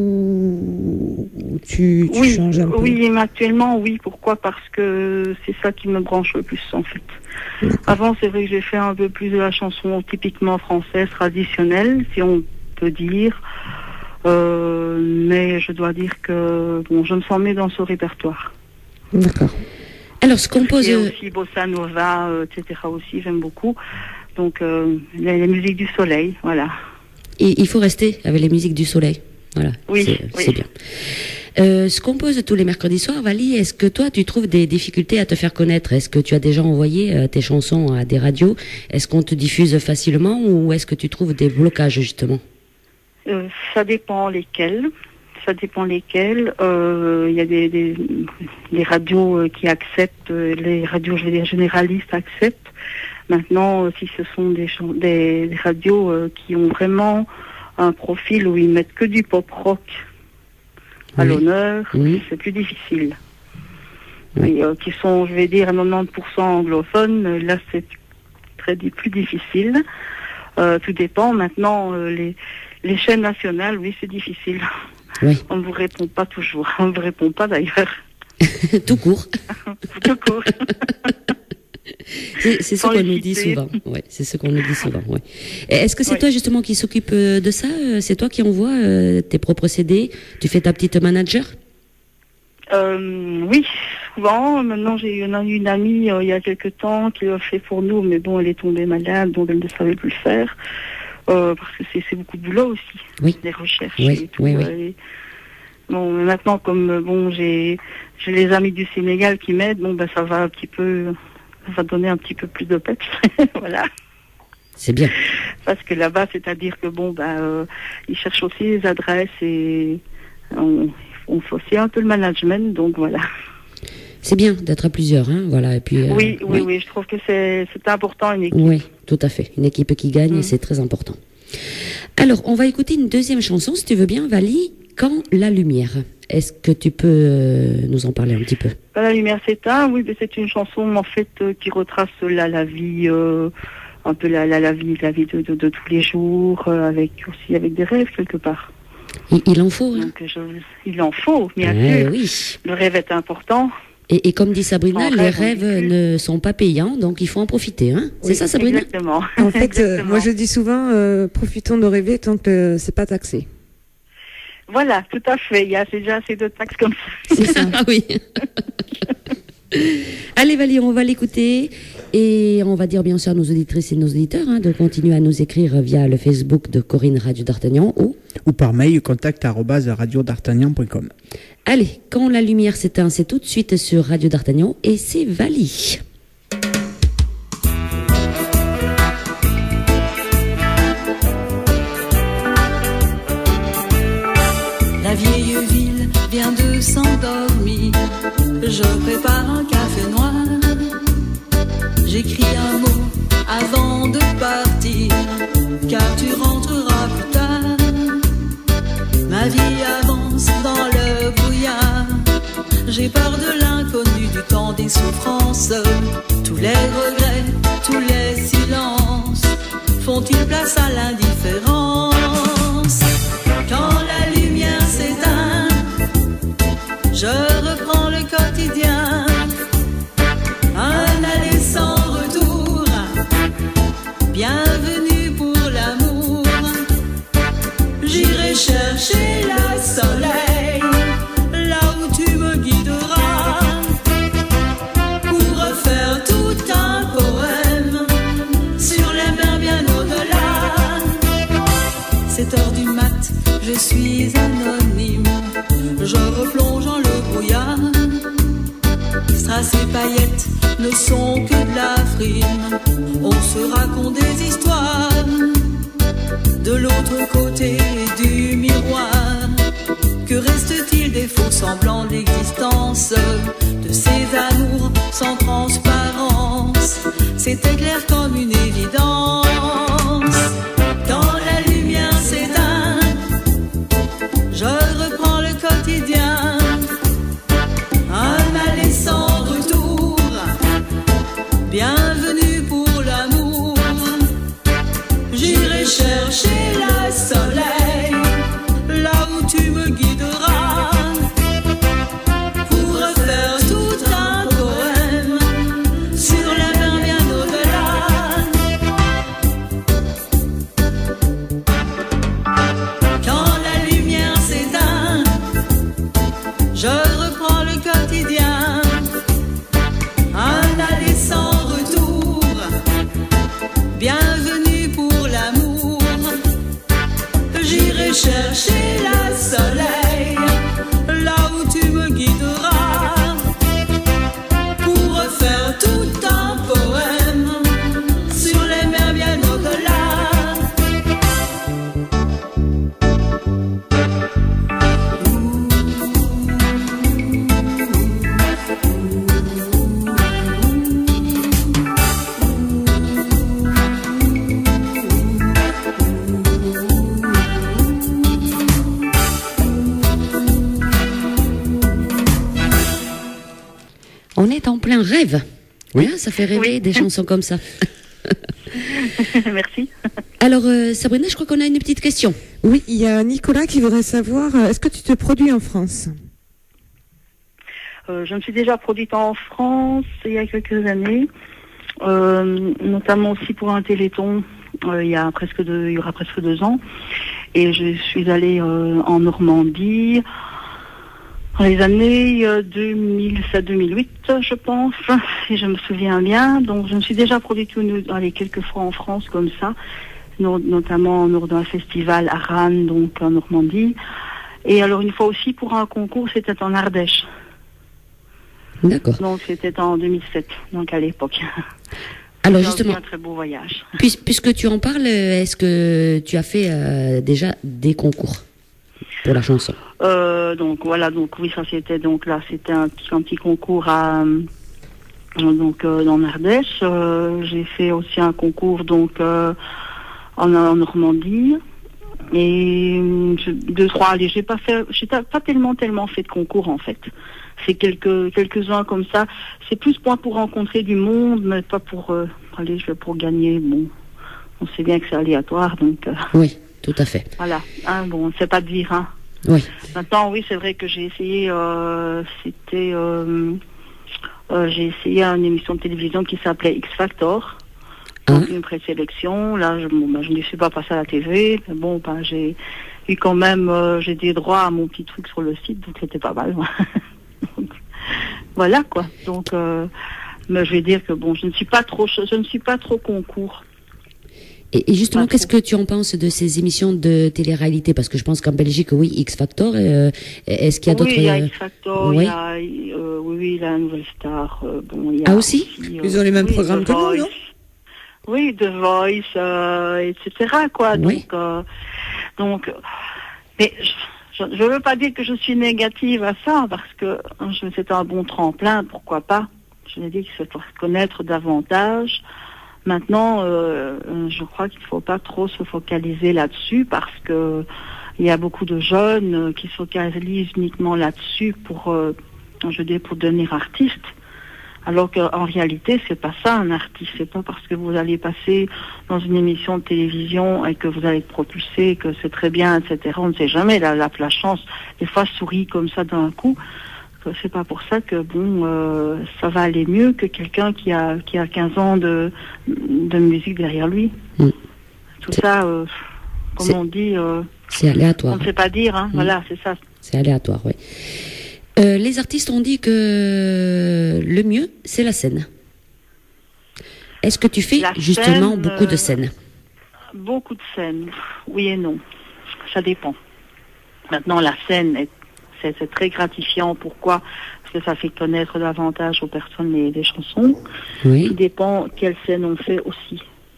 ou, ou tu, tu oui, changes un peu ? Oui, mais actuellement, oui. Pourquoi ? Parce que c'est ça qui me branche le plus, en fait. D'accord. Avant, c'est vrai que j'ai fait un peu plus de la chanson typiquement française, traditionnelle, si on peut dire. Euh, mais je dois dire que bon, je me sens mieux dans ce répertoire. D'accord. Alors, ce qu'on pose... Il y a aussi Bossa Nova, euh, et cetera aussi, j'aime beaucoup. Donc, euh, les, les musiques du soleil, voilà. Et il faut rester avec les musiques du soleil. Voilà, oui, c'est, oui. c'est bien. Euh, ce qu'on pose tous les mercredis soirs, Vali, est-ce que toi, tu trouves des difficultés à te faire connaître ? Est-ce que tu as déjà envoyé euh, tes chansons à des radios ? Est-ce qu'on te diffuse facilement ou est-ce que tu trouves des blocages, justement ? euh, Ça dépend lesquels. Ça dépend lesquels. Il euh, y a des, des, des radios euh, qui acceptent, euh, les radios, je veux dire, généralistes acceptent. Maintenant, euh, si ce sont des, des, des radios euh, qui ont vraiment un profil où ils mettent que du pop rock à oui. l'honneur, oui. c'est plus difficile. Oui. Et, euh, qui sont, je vais dire, à quatre-vingt-dix pour cent anglophones, là c'est très plus difficile. Euh, tout dépend. Maintenant, euh, les, les chaînes nationales, oui, c'est difficile. Oui. On ne vous répond pas toujours. On ne vous répond pas d'ailleurs. Tout court. Tout court. c'est, c'est ce qu'on nous dit souvent. Ouais, c'est ce qu'on nous dit souvent. Ouais. Est-ce que c'est oui. toi justement qui s'occupe de ça ? C'est toi qui envoies euh, tes propres C D ? Tu fais ta petite manager ? euh, Oui, souvent. Maintenant, j'ai eu une, une amie euh, il y a quelque temps qui l'a fait pour nous, mais bon, elle est tombée malade, donc elle ne savait plus le faire. Euh, parce que c'est, c'est beaucoup de boulot aussi, oui. des recherches oui, et tout. Oui, oui. Et bon, maintenant comme bon, j'ai j'ai les amis du Sénégal qui m'aident, bon ben ça va un petit peu, ça va donner un petit peu plus de peps, voilà. C'est bien. Parce que là-bas, c'est-à-dire que bon ben euh, ils cherchent aussi les adresses et on, on fait aussi un peu le management, donc voilà. C'est bien d'être à plusieurs, hein, voilà. Et puis, euh, oui, oui, oui, oui, je trouve que c'est, c'est important, une équipe. Oui, tout à fait. Une équipe qui gagne, mmh. c'est très important. Alors, on va écouter une deuxième chanson, si tu veux bien, Vali, Quand la lumière. Est-ce que tu peux euh, nous en parler un petit peu ? Quand la lumière s'éteint, oui, mais c'est une chanson, en fait, euh, qui retrace la, la vie, euh, un peu la, la, la vie, la vie de, de, de tous les jours, euh, avec aussi avec des rêves, quelque part. Il, il en faut, hein ? Donc, je, il en faut, bien eh, sûr. Oui. Le rêve est important. Et, et comme dit Sabrina, en les rêve, rêves ne sont pas payants, donc il faut en profiter. Hein, c'est oui, ça, Sabrina ? Exactement. En fait, exactement. Euh, moi je dis souvent, euh, profitons de rêver tant que c'est pas taxé. Voilà, tout à fait. Il y a déjà assez de taxes comme ça. C'est ça, ah oui. Allez Valérie, on va l'écouter et on va dire bien sûr à nos auditrices et nos auditeurs hein, de continuer à nous écrire via le Facebook de Corinne Radio d'Artagnan ou ou par mail contact arobase radio d'artagnan point com. Allez, quand la lumière s'éteint, c'est tout de suite sur Radio d'Artagnan et c'est Vali. La vieille ville vient de s'endormir. Je prépare un café noir. J'écris un mot avant de partir, car tu rentreras plus tard. Ma vie avance dans le brouillard. J'ai peur de l'inconnu, du temps des souffrances. Tous les regrets, tous les silences font-ils place à l'indifférence? Quand la lumière s'éteint, Je reprends le quotidien, un aller sans retour. Bienvenue pour l'amour. J'irai chercher le soleil, là où tu me guideras, pour refaire tout un poème sur les mers bien au-delà. sept heures du mat, je suis anonyme. Je replonge dans le brouillard. Strass et paillettes ne sont que de la frime. On se raconte des histoires de l'autre côté du miroir. Que reste-t-il des faux semblants d'existence, de ces amours sans transparence? C'était clair comme une évidence. Quand la lumière s'éteint, je reprends le quotidien, un aller sans retour. Bienvenue pour l'amour. J'irai chercher le soleil, là où tu me guideras, pour refaire tout un poème sur la mer bien au-delà. Quand la lumière s'éteint, je reprends le quotidien, un aller sans retour. Bienvenue pour l'amour. J'irai chercher le soleil, là où tu me guideras, pour refaire tout un poème sur les mers bien au-delà. On est en plein rêve. Oui. Hein, ça fait rêver Oui. des chansons comme ça. Merci. Alors, euh, Sabrina, je crois qu'on a une petite question. Oui, il y a Nicolas qui voudrait savoir, euh, est-ce que tu te produis en France? Euh, je me suis déjà produite en France il y a quelques années, euh, notamment aussi pour un téléthon euh, il y a presque deux, il y aura presque deux ans. Et je suis allée euh, en Normandie dans les années euh, deux mille sept deux mille huit, je pense, si je me souviens bien. Donc je me suis déjà produite une, allez, quelques fois en France comme ça, no- notamment lors d'un festival à Rennes, donc en Normandie. Et alors une fois aussi pour un concours, c'était en Ardèche. D'accord. Donc c'était en deux mille sept, donc à l'époque. Alors C'était justement, un très beau voyage. puis- puisque tu en parles, est-ce que tu as fait euh, déjà des concours pour la chanson? Euh, donc voilà, donc oui, ça c'était donc là, c'était un petit, un petit concours à euh, donc euh, en Ardèche. Euh, j'ai fait aussi un concours donc euh, en, en Normandie. Et euh, je- deux trois, allez, j'ai pas fait, j'ai pas pas tellement tellement fait de concours en fait. C'est quelques quelques-uns comme ça. C'est plus pour pour rencontrer du monde, mais pas pour euh, aller je pour gagner. Bon, on sait bien que c'est aléatoire, donc euh, Oui, tout à fait. voilà. Hein, bon, c'est pas de dire. Hein. Oui. Maintenant, oui, c'est vrai que j'ai essayé. Euh, c'était, euh, euh, j'ai essayé une émission de télévision qui s'appelait X Factor. Hein? Donc une présélection. Là, je, bon, ben, je ne suis pas passée à la T V, mais bon, ben, j'ai eu quand même, euh, j'ai des droits à mon petit truc sur le site, donc c'était pas mal. Donc, voilà quoi. Donc, euh, mais je vais dire que bon, je ne suis pas trop, je ne suis pas trop concours. Et, et justement, Pas qu'est-ce trop. que tu en penses de ces émissions de télé-réalité? Parce que je pense qu'en Belgique, oui, X Factor. euh, est-ce qu'il y a d'autres? Oui, il y a euh, X Factor, oui. il y a, euh, oui, oui, la Nouvelle Star. Euh, bon, il y a Ah, aussi euh, Ils ont les mêmes oui, programmes The que nous, Voice. non? Oui, The Voice, euh, et cetera. Quoi. Oui. Donc, euh, donc, mais je ne veux pas dire que je suis négative à ça, parce que hein, je- c'est un bon tremplin, pourquoi pas. Je veux dire qu'il faut se connaître davantage. Maintenant, euh, je crois qu'il ne faut pas trop se focaliser là-dessus, parce que il y a beaucoup de jeunes euh, qui se focalisent uniquement là-dessus pour, euh, je veux dire, pour devenir artiste. Alors qu'en réalité, c'est pas ça un artiste. C'est pas parce que vous allez passer dans une émission de télévision et que vous allez être propulsé, que c'est très bien, et cetera. On ne sait jamais. La, la, la chance, des fois, sourit comme ça d'un coup. que c'est pas pour ça que bon, euh, ça va aller mieux que quelqu'un qui a qui a quinze ans de de musique derrière lui. Mm. Tout ça, euh, comme C'est- on dit, euh, C'est aléatoire. on ne sait pas dire. Hein. Mm. Voilà, c'est ça. C'est aléatoire, oui. Euh, les artistes ont dit que le mieux, c'est la scène. Est-ce que tu fais La justement scène, beaucoup de euh, scènes? Beaucoup de scènes, oui et non. Ça dépend. Maintenant, la scène, est, c'est, c'est très gratifiant. Pourquoi? Parce que ça fait connaître davantage aux personnes les, les chansons. Oui. Il dépend quelle scène on fait aussi.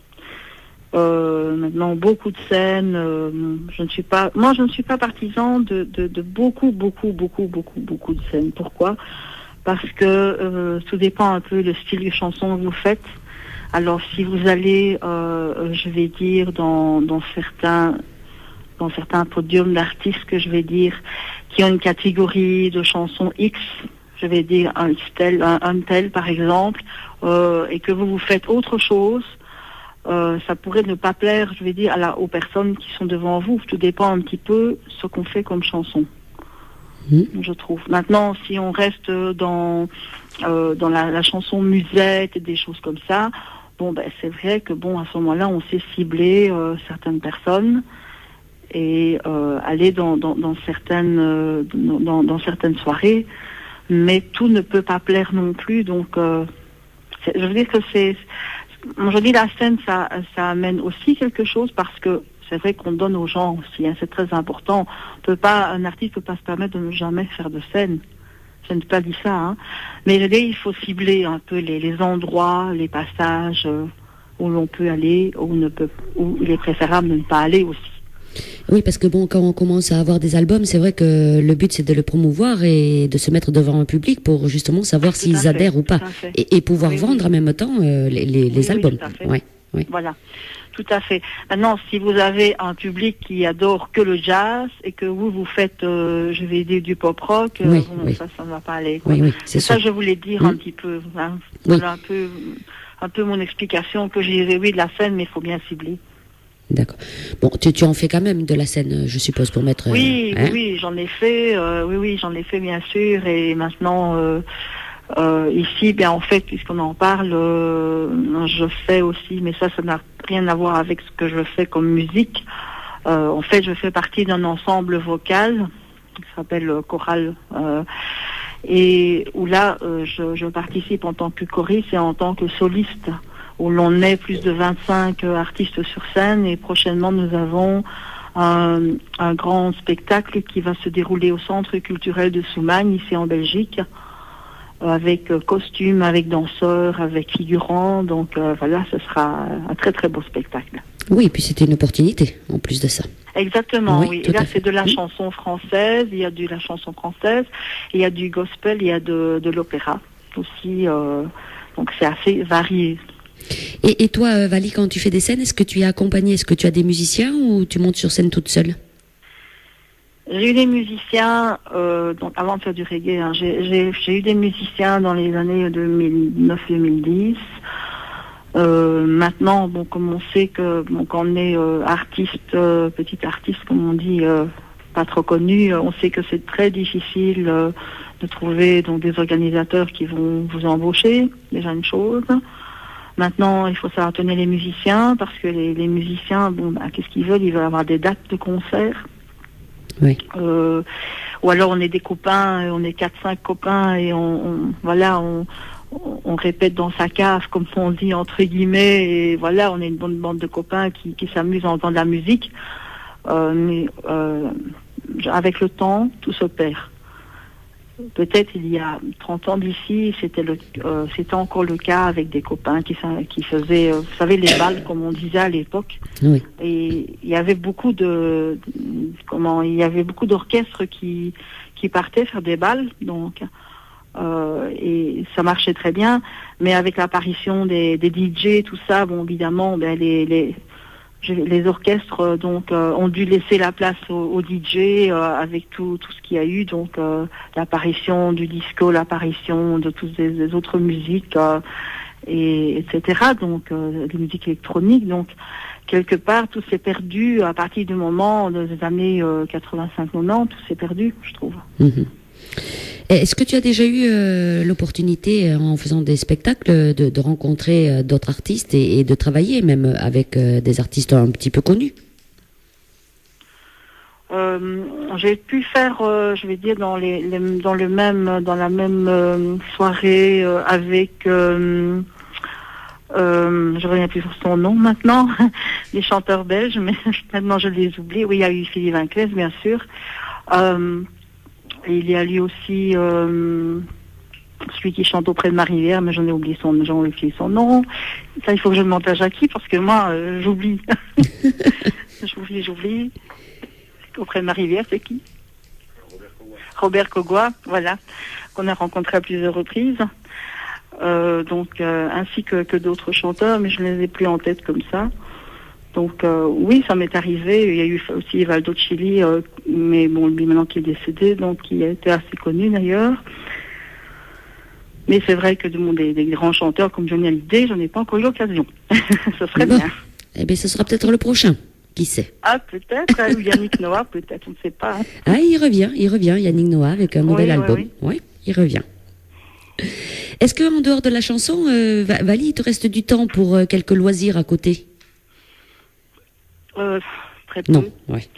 Euh, maintenant, beaucoup de scènes. Euh, je ne suis pas. Moi, je ne suis pas partisan de, de, de beaucoup, beaucoup, beaucoup, beaucoup, beaucoup de scènes. Pourquoi? Parce que euh, tout dépend un peu le style de chanson que vous faites. Alors, si vous allez, euh, je vais dire, dans, dans certains, dans certains podiums d'artistes que je vais dire, qui ont une catégorie de chansons X, je vais dire un X tel, un, un tel par exemple, euh, et que vous vous faites autre chose, euh, ça pourrait ne pas plaire, je vais dire, à la, aux personnes qui sont devant vous. Tout dépend un petit peu ce qu'on fait comme chanson. Mmh. Je trouve. Maintenant, si on reste dans euh, dans la, la chanson musette et des choses comme ça, bon, ben c'est vrai que bon, à ce moment-là, on sait cibler euh, certaines personnes et euh, aller dans, dans, dans certaines euh, dans, dans certaines soirées, mais tout ne peut pas plaire non plus. Donc, euh, c'est, je veux dire que c'est, je dis la scène, ça ça amène aussi quelque chose parce que c'est vrai qu'on donne aux gens aussi, hein, c'est très important. On peut pas, un artiste peut pas se permettre de ne jamais faire de scène. Je ne pas dit ça, hein. Mais je dis, il faut cibler un peu les, les endroits, les passages euh, où l'on peut aller, où ne peut, où il est préférable de ne pas aller aussi. Oui, parce que bon, quand on commence à avoir des albums, c'est vrai que le but c'est de le promouvoir et de se mettre devant un public pour justement savoir Tout s'ils à fait, adhèrent ou pas, tout à fait. et, et pouvoir Oui, vendre oui. en même temps euh, les, les, les Oui, oui, albums. tout à fait. Ouais, ouais. Voilà, tout à fait. Maintenant, si vous avez un public qui adore que le jazz et que vous, vous faites, euh, je vais dire, du pop rock, euh, Oui, bon, oui. ça, ça ne va pas aller. Quoi. Oui, oui, C'est c'est ça sûr. que je voulais dire Mm. un petit peu. Hein. Oui. Voilà un peu, un peu mon explication que j'ai oui de la scène, mais il faut bien cibler. D'accord. Bon, tu, tu en fais quand même de la scène, je suppose, pour mettre. euh, Oui, hein? oui, oui, j'en ai fait. Euh, oui, oui, j'en ai fait bien sûr. Et maintenant, euh, euh, ici, bien en fait, puisqu'on en parle, euh, je fais aussi, mais ça, ça n'a rien à voir avec ce que je fais comme musique. Euh, en fait, je fais partie d'un ensemble vocal qui s'appelle euh, Chorale. Euh, et où là, euh, je, je participe en tant que choriste et en tant que soliste, où l'on est plus de vingt-cinq euh, artistes sur scène. Et prochainement, nous avons un, un grand spectacle qui va se dérouler au Centre culturel de Soumagne, ici en Belgique, euh, avec euh, costumes, avec danseurs, avec figurants. Donc euh, voilà, ce sera un très très beau spectacle. Oui, et puis c'était une opportunité, en plus de ça. Exactement, Oui, oui. tout Et là, à c'est fait. de la Oui. chanson française, il y a de la chanson française, il y a du gospel, il y a de, de l'opéra aussi. Euh, donc c'est assez varié. Et, et toi, euh, Vali, quand tu fais des scènes, est-ce que tu es accompagnée, est-ce que tu as des musiciens ou tu montes sur scène toute seule? J'ai eu des musiciens, euh, donc avant de faire du reggae, hein, j'ai, j'ai, j'ai eu des musiciens dans les années deux mille neuf deux mille dix. Euh, maintenant, bon, comme on sait que bon, quand on est euh, artiste, euh, petit artiste, comme on dit, euh, pas trop connu, euh, on sait que c'est très difficile euh, de trouver donc des organisateurs qui vont vous embaucher, déjà une chose. Maintenant, il faut savoir tenir les musiciens, parce que les, les musiciens, bon, bah, qu'est-ce qu'ils veulent? Ils veulent avoir des dates de concert. Oui. Euh, ou alors on est des copains, on est quatre cinq copains et on, on voilà, on, on, on répète dans sa cave, comme on dit entre guillemets, et voilà, on est une bonne bande de copains qui, qui s'amusent en entendant de la musique. Euh, mais euh, avec le temps, tout se perd. Peut-être il y a trente ans d'ici, c'était le, euh, c'était encore le cas avec des copains qui, qui faisaient, euh, vous savez, les balles comme on disait à l'époque. Oui. Et il y avait beaucoup de, comment, il y avait beaucoup d'orchestres qui qui partaient faire des balles, donc euh, et ça marchait très bien. Mais avec l'apparition des, des D J, tout ça, bon évidemment, ben les les les orchestres euh, donc euh, ont dû laisser la place aux, aux D J euh, avec tout tout ce qu'il y a eu, donc euh, l'apparition du disco, l'apparition de toutes les, les autres musiques euh, et etc. Donc euh, des musiques électroniques. Donc quelque part tout s'est perdu à partir du moment des années euh, quatre-vingt-cinq quatre-vingt-dix, tout s'est perdu, je trouve. Mhm. Est-ce que tu as déjà eu euh, l'opportunité, euh, en faisant des spectacles, de, de rencontrer euh, d'autres artistes et, et de travailler même avec euh, des artistes un petit peu connus? Euh, j'ai pu faire, euh, je vais dire, dans les, les dans le même, dans la même euh, soirée euh, avec, euh, euh, je reviens plus sur son nom maintenant, les chanteurs belges, mais maintenant je les oublie. Oui, il y a eu Philippe Vinclaise, bien sûr. Euh, il y a lui aussi euh, celui qui chante auprès de Marie-Rivière, mais j'en ai oublié son, j'en ai oublié son nom. Ça, il faut que je demande à Jackie parce que moi, euh, j'oublie. j'oublie, j'oublie. Auprès de Marie-Rivière, c'est qui? Robert Cogua, voilà, qu'on a rencontré à plusieurs reprises. Euh, donc, euh, ainsi que, que d'autres chanteurs, mais je ne les ai plus en tête comme ça. Donc, euh, oui, ça m'est arrivé. Il y a eu aussi Valdo Chili, euh, mais bon, lui maintenant qui est décédé, donc il a été assez connu d'ailleurs. Mais c'est vrai que de mon, des, des grands chanteurs comme Johnny Hallyday, j'en ai pas encore eu l'occasion. Ce serait Bon. bien. Eh bien, ce sera peut-être le prochain. Qui sait? Ah, peut-être, hein, ou Yannick Noah, peut-être, on ne sait pas. Hein. Ah, il revient, il revient, Yannick Noah, avec un nouvel Oui, oui, album. oui. Oui, il revient. Est-ce que en dehors de la chanson, euh, Va- Vali, il te reste du temps pour euh, quelques loisirs à côté? Euh, très peu. Non, ouais.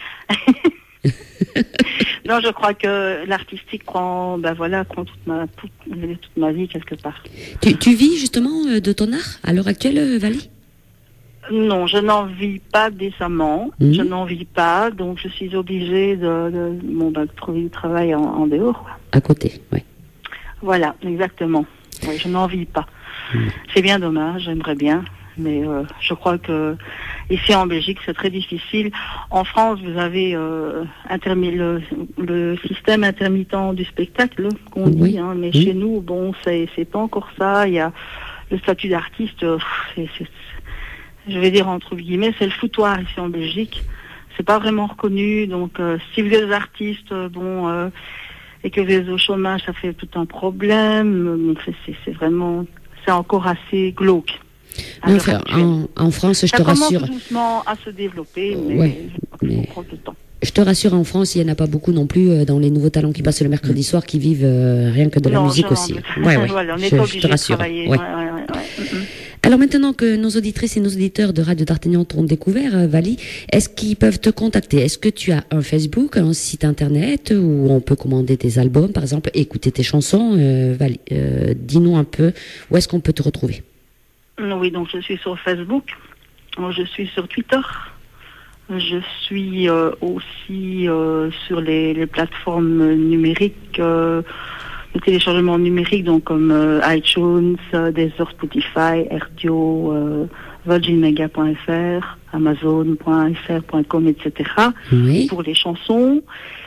Non, je crois que l'artistique prend, ben voilà, prend toute ma, toute, toute ma vie quelque part. Tu, tu vis justement euh, de ton art à l'heure actuelle, euh, Vali? Non, je n'en vis pas décemment, Mhm. je n'en vis pas, donc je suis obligée de, de, bon, ben, de trouver du travail en, en dehors. Quoi. À côté, oui. Voilà, exactement. Oui, je n'en vis pas. C'est bien dommage, j'aimerais bien, mais euh, je crois que ici en Belgique c'est très difficile. En France, vous avez euh, intermi- le, le système intermittent du spectacle qu'on Oui. dit, hein, mais Oui. chez nous, bon, c'est c'est pas encore ça. Il y a le statut d'artiste, euh, c'est, c'est, je vais dire entre guillemets, c'est le foutoir ici en Belgique. C'est pas vraiment reconnu, donc euh, si vous êtes artiste, euh, bon. Euh, et que vous êtes au chômage, ça fait tout un problème. Donc c'est, c'est, c'est vraiment, c'est encore assez glauque. à Non, l'heure enfin, actuelle. en, en France, je ça te commence rassure. doucement à se développer, mais, Ouais, ça mais- prend du temps. Je te rassure, en France, il n'y en a pas beaucoup non plus euh, dans les nouveaux talents qui passent le mercredi soir qui vivent euh, rien que de la Non, musique je aussi. m'en doute. Ouais, ouais. Voilà, on je, est je obligé te de rassure. travailler. Ouais. Ouais, ouais, ouais, ouais. Mm, mm. Alors maintenant que nos auditrices et nos auditeurs de Radio d'Artagnan t'ont découvert, euh, Vali, est-ce qu'ils peuvent te contacter? Est-ce que tu as un Facebook, un site internet où on peut commander tes albums, par exemple, écouter tes chansons? euh, Vali, euh, dis-nous un peu où est-ce qu'on peut te retrouver. Oui, donc je suis sur Facebook, je suis sur Twitter, je suis euh, aussi euh, sur les, les plateformes numériques, euh, de téléchargement numérique, donc comme euh, iTunes, euh, Deezer, Spotify, Radio, euh, virgin mega point f r, amazon point f r point com, et cetera. Oui. Pour les chansons.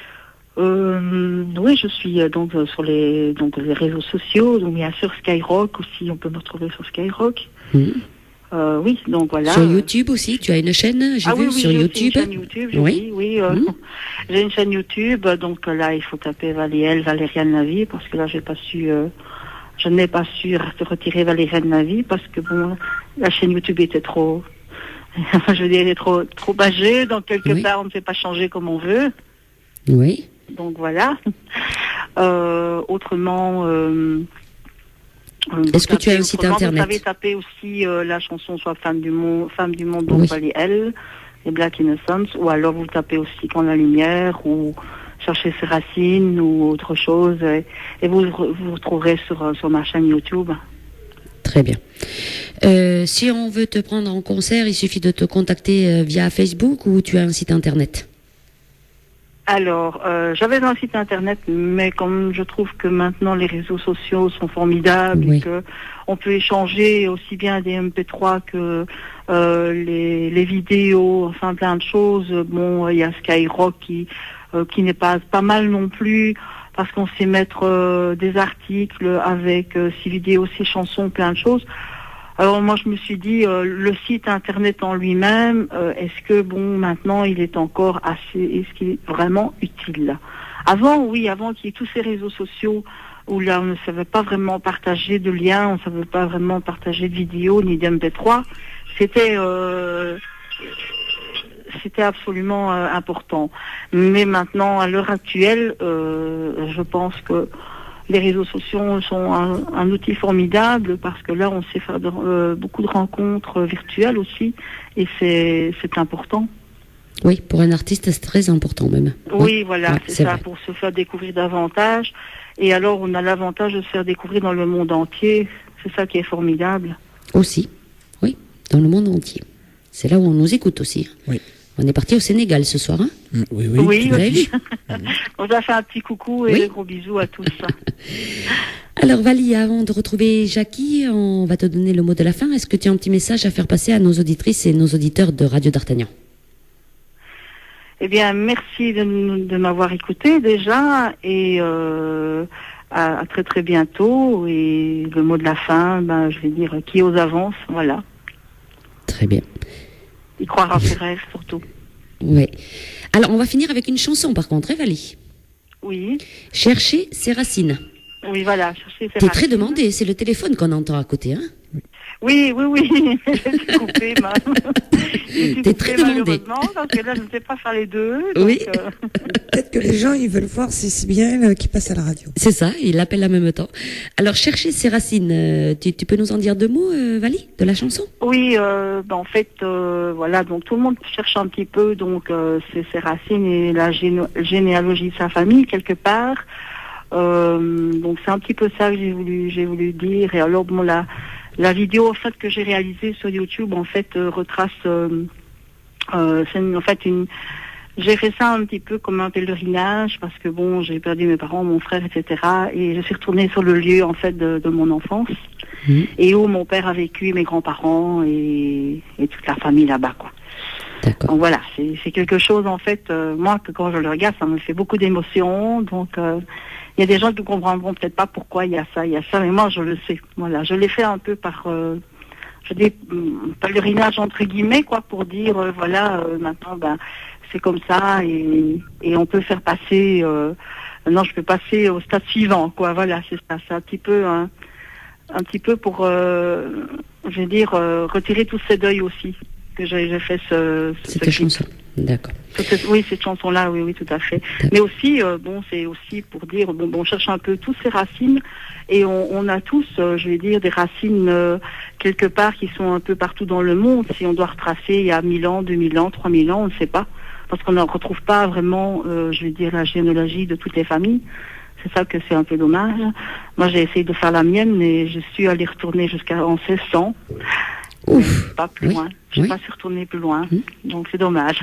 Euh, oui, je suis euh, donc euh, sur les donc les réseaux sociaux, donc bien sûr Skyrock aussi, on peut me retrouver sur Skyrock. Mhm. Euh, oui, donc voilà. Sur YouTube aussi, tu as une chaîne, j'ai Ah vu, oui, oui, sur j'ai aussi YouTube. une chaîne YouTube, je Oui. dis, oui. euh, Mhm. J'ai une chaîne YouTube, donc euh, là il faut taper Valiel, Valériane Navy, parce que là j'ai pas su, euh, je n'ai pas su re- retirer Valériane Navy parce que bon, la chaîne YouTube était trop, je veux dire, elle est trop, trop âgée, donc quelque Oui. part on ne fait pas changer comme on veut. Oui. Donc voilà. Euh, autrement, euh, euh, Est-ce vous que tu as tapez un site autrement, internet? Vous savez taper aussi euh, la chanson soit Femme du monde, Femme du monde, donc Oui. Vali L, les Black Innocents, ou alors vous tapez aussi Quand la lumière, ou cherchez ses racines, ou autre chose, et, et vous vous retrouverez sur euh, sur ma chaîne YouTube. Très bien. Euh, si on veut te prendre en concert, il suffit de te contacter euh, via Facebook ou tu as un site internet? Alors, euh, j'avais un site internet, mais comme je trouve que maintenant les réseaux sociaux sont formidables Oui. et que on peut échanger aussi bien des M P trois que euh, les, les vidéos, enfin plein de choses. Bon, il y a Skyrock qui euh, qui n'est pas pas mal non plus parce qu'on sait mettre euh, des articles avec euh, ses vidéos, ses chansons, plein de choses. Alors moi je me suis dit euh, le site internet en lui-même, euh, est-ce que bon maintenant il est encore assez, est-ce qu'il est vraiment utile? Avant oui, avant qu'il y ait tous ces réseaux sociaux où là on ne savait pas vraiment partager de liens, on ne savait pas vraiment partager de vidéos ni d'M P trois, c'était euh, c'était absolument euh, important. Mais maintenant à l'heure actuelle, euh, je pense que les réseaux sociaux sont un, un outil formidable parce que là, on sait faire de, euh, beaucoup de rencontres virtuelles aussi, et c'est, c'est important. Oui, pour un artiste, c'est très important même. Oui, ouais. voilà, ouais, c'est, c'est ça, vrai. pour se faire découvrir davantage. Et alors, on a l'avantage de se faire découvrir dans le monde entier. C'est ça qui est formidable. Aussi, oui, dans le monde entier. C'est là où on nous écoute aussi. Oui. On est parti au Sénégal ce soir, hein? Oui, oui. Oui, Vous avez vu? On a fait un petit coucou et Oui. des gros bisous à tous. Alors Vali, avant de retrouver Jackie, on va te donner le mot de la fin. Est-ce que tu as un petit message à faire passer à nos auditrices et nos auditeurs de Radio d'Artagnan? Eh bien, merci de, de m'avoir écouté déjà, et euh, à, à très très bientôt. Et le mot de la fin, ben, je vais dire, qui ose avance, voilà. Très bien. Y croire à ses rêves surtout. Oui. Alors on va finir avec une chanson par contre, hein, Vali? Oui. Chercher ses racines. Oui, voilà. Chercher ses T'es très racines. demandé, c'est le téléphone qu'on entend à côté, hein? Oui, oui, oui. J'ai coupé, ma... J'ai T'es coupé, très demandé. malheureusement, parce que là, je ne sais pas faire les deux. Donc, Oui. euh, Peut-être que les gens, ils veulent voir si c'est bien elle qui passe à la radio. C'est ça, il l'appelle en même temps. Alors chercher ses racines, euh, tu, tu peux nous en dire deux mots, euh, Vali, de la chanson? Oui, euh, ben, en fait, euh, voilà, donc tout le monde cherche un petit peu donc euh, ses, ses racines et la géné- généalogie de sa famille quelque part. Euh, donc c'est un petit peu ça que j'ai voulu, j'ai voulu dire. Et alors bon, la la vidéo en fait que j'ai réalisée sur YouTube en fait euh, retrace, euh, euh, c'est une- en fait une j'ai fait ça un petit peu comme un pèlerinage parce que bon, j'ai perdu mes parents, mon frère, et cetera. Et je suis retournée sur le lieu en fait de, de mon enfance. Mmh. Et où mon père a vécu, mes grands-parents et, et toute la famille là-bas, quoi. D'accord. Donc voilà, c'est, c'est quelque chose en fait, euh, moi que quand je le regarde, ça me fait beaucoup d'émotions. Donc euh, il y a des gens qui ne comprendront peut-être pas pourquoi il y a ça, il y a ça, mais moi je le sais. Voilà, je l'ai fait un peu par, euh, je dis hum, pèlerinage entre guillemets, quoi, pour dire euh, voilà, euh, maintenant ben c'est comme ça et, et on peut faire passer. Euh, non, je peux passer au stade suivant, quoi. Voilà, c'est ça, c'est un petit peu un, un petit peu pour, euh, je veux dire, euh, retirer tous ces deuils aussi que j'ai, j'ai fait ce, ce Cette ce chanson, d'accord. cette- oui, cette chanson-là, oui, oui, tout à fait. Mais aussi, euh, bon, c'est aussi pour dire, bon, bon, on cherche un peu tous ces racines, et on, on a tous, euh, je vais dire, des racines euh, quelque part qui sont un peu partout dans le monde. Si on doit retracer il y a mille ans, deux mille ans, trois mille ans, on ne sait pas, parce qu'on ne retrouve pas vraiment, euh, je vais dire, la généalogie de toutes les familles. C'est ça que c'est un peu dommage. Moi, j'ai essayé de faire la mienne, mais je suis allée retourner jusqu'en seize cents. Ouf. Pas plus Oui. loin. Je ne Oui. suis pas retournée plus loin. Mmh. Donc c'est dommage.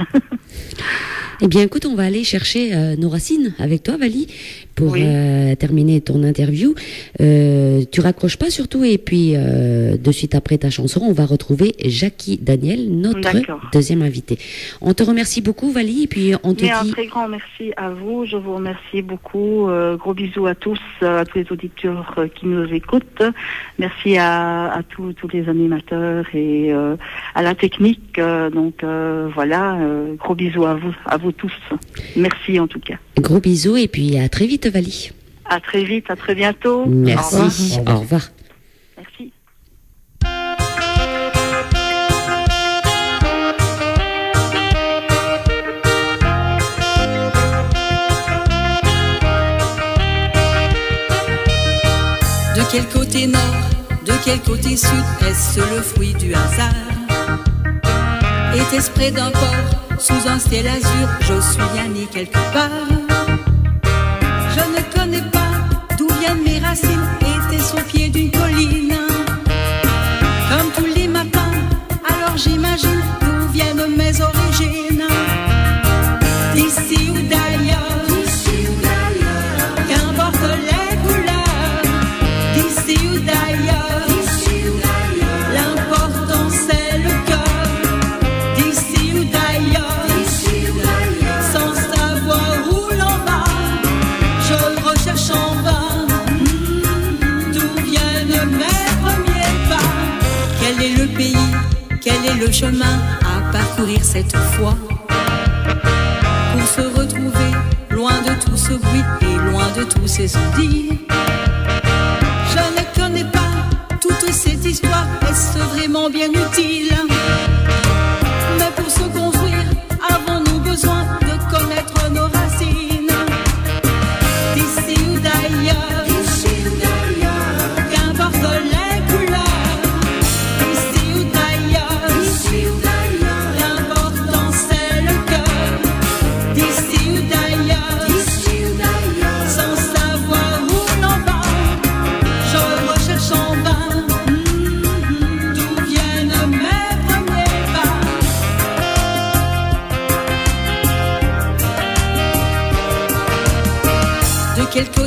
Eh bien, écoute, on va aller chercher euh, nos racines avec toi, Vali, pour Oui. euh, terminer ton interview. Euh, tu raccroches pas surtout, et puis euh, de suite après ta chanson, on va retrouver Jackie Daniel, notre D'accord. deuxième invité. On te remercie beaucoup, Vali, et puis on te Mais un dit très grand merci à vous. Je vous remercie beaucoup. Euh, gros bisous à tous, euh, à tous les auditeurs euh, qui nous écoutent. Merci à, à tous, tous les animateurs et euh, à la technique. Euh, donc euh, voilà, euh, gros bisous à vous, à vous tous. Merci en tout cas. gros bisous, et puis à très vite, Vali. À très vite, à très bientôt. Merci. Au revoir. Au revoir. Merci. De quel côté nord, de quel côté sud, est-ce le fruit du hasard? Était-ce près d'un port, sous un ciel azur, je suis bien né quelque part? Je ne connais pas d'où viennent mes racines, était-ce au pied d'une colline? Comme tous les matins, alors j'imagine d'où viennent mes origines. D'ici ou d'ailleurs, qu'importe les couleurs. D'ici ou d'ailleurs, l'important c'est le cœur. D'ici ou d'ailleurs, sans savoir où l'on va, je recherche en vain d'où viennent mes premiers pas. Quel est le pays, quel est le chemin à parcourir cette fois, pour se retrouver loin de tout ce bruit et loin de tous ces ondits? Je ne connais pas toute cette histoire, est-ce vraiment bien utile? Mais pour se construire, avons-nous besoin de connaître nos racines? D'ici ou d'ailleurs,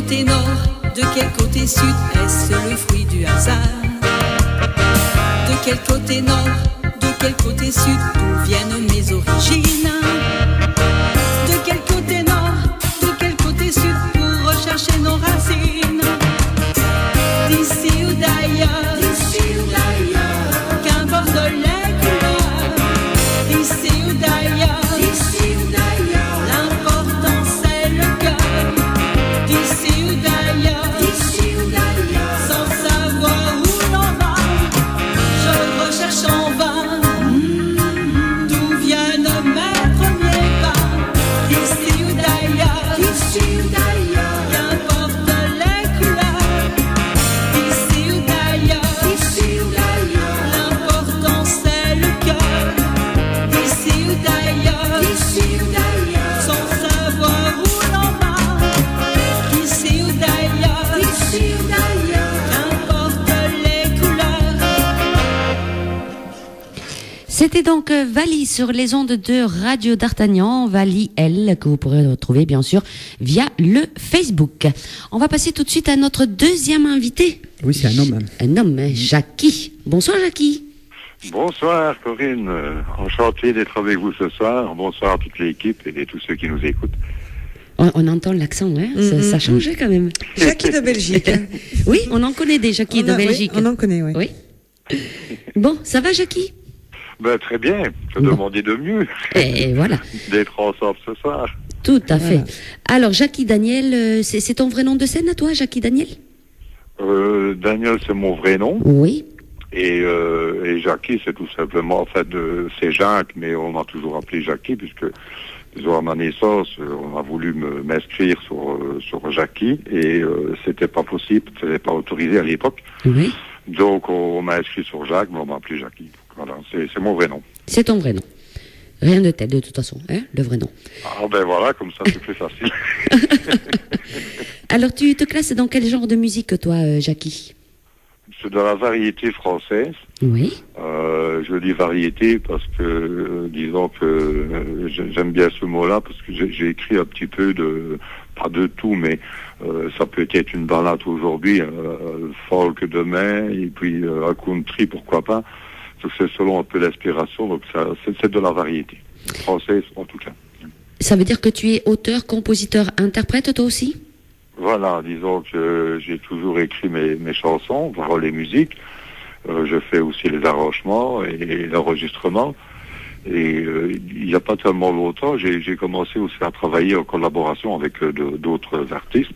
côté nord, de quel côté sud, est-ce le fruit du hasard? De quel côté nord, de quel côté sud, d'où viennent mes origines? De quel côté nord, de quel côté sud, pour rechercher nos racines? D'ici ou d'ailleurs, d'ici ou d'ailleurs, qu'importe les couleurs. D'ici ou d'ailleurs, d'ici ou d'ailleurs, l'important c'est le cœur. D'ici ou d'ailleurs, d'ici ou d'ailleurs, sans savoir où l'on va, je recherche en vain mmh, d'où viennent mes premiers pas. D'ici ou d'ailleurs, d'ici ou d'ailleurs, qu'importe les couleurs. D'ici ou d'ailleurs, d'ici ou d'ailleurs, l'important c'est le cœur. D'ici ou d'ailleurs, d'ici ou d'ailleurs, sans savoir où l'on va. D'ici ou d'ailleurs, d'ici ou d'ailleurs, qu'importe les couleurs. C'était donc euh, Vali sur les ondes de Radio d'Artagnan, Vali L, que vous pourrez retrouver bien sûr via le Facebook. On va passer tout de suite à notre deuxième invité. Oui, c'est un homme. Un homme, hein, Jackie. Bonsoir Jackie. Bonsoir Corinne, Euh, enchanté d'être avec vous ce soir. Bonsoir à toute l'équipe et tous ceux qui nous écoutent. On, on entend l'accent, hein ça, Mhm. ça changeait quand même. Jackie de Belgique. Oui, on en connaît des Jackie On de a- oui, Belgique. on en connaît, oui. Oui. Bon, ça va Jackie? Ben, très bien, je Bon. demandais de mieux Et voilà, d'être ensemble ce soir. tout à fait. Voilà. Alors Jackie Daniel, euh, c'est c'est ton vrai nom de scène à toi, Jackie Daniel? Euh, Daniel, c'est mon vrai nom. Oui. Et, euh, et Jackie, c'est tout simplement, en fait, de, c'est Jacques, mais on m'a toujours appelé Jackie, puisque, disons, à ma naissance, euh, on a voulu me- m'inscrire sur, euh, sur Jackie, et euh, c'était pas possible, c'était pas autorisé à l'époque. Oui. Donc, on m'a inscrit sur Jacques, mais on m'a appelé Jackie. Voilà, c'est c'est mon vrai nom. C'est ton vrai nom. Rien de tel, de toute façon, hein, le vrai nom. Ah ben voilà, comme ça, c'est plus facile. Alors, tu te classes dans quel genre de musique, toi, euh, Jackie? C'est de la variété française. Oui. Euh, je dis variété parce que, euh, disons que euh, j'ai- j'aime bien ce mot-là parce que j'ai j'ai écrit un petit peu de, pas de tout, mais euh, ça peut être une balade aujourd'hui, euh, folk demain, et puis euh, un country, pourquoi pas. Donc c'est selon un peu l'inspiration, donc ça, c'est c'est de la variété. Française en tout cas. Ça veut dire que tu es auteur, compositeur, interprète, toi aussi? Voilà, disons que j'ai toujours écrit mes, mes chansons, voire les musiques. Euh, je fais aussi les arrangements et l'enregistrement. Et euh, il n'y a pas tellement longtemps, j'ai j'ai commencé aussi à travailler en collaboration avec euh, de- d'autres artistes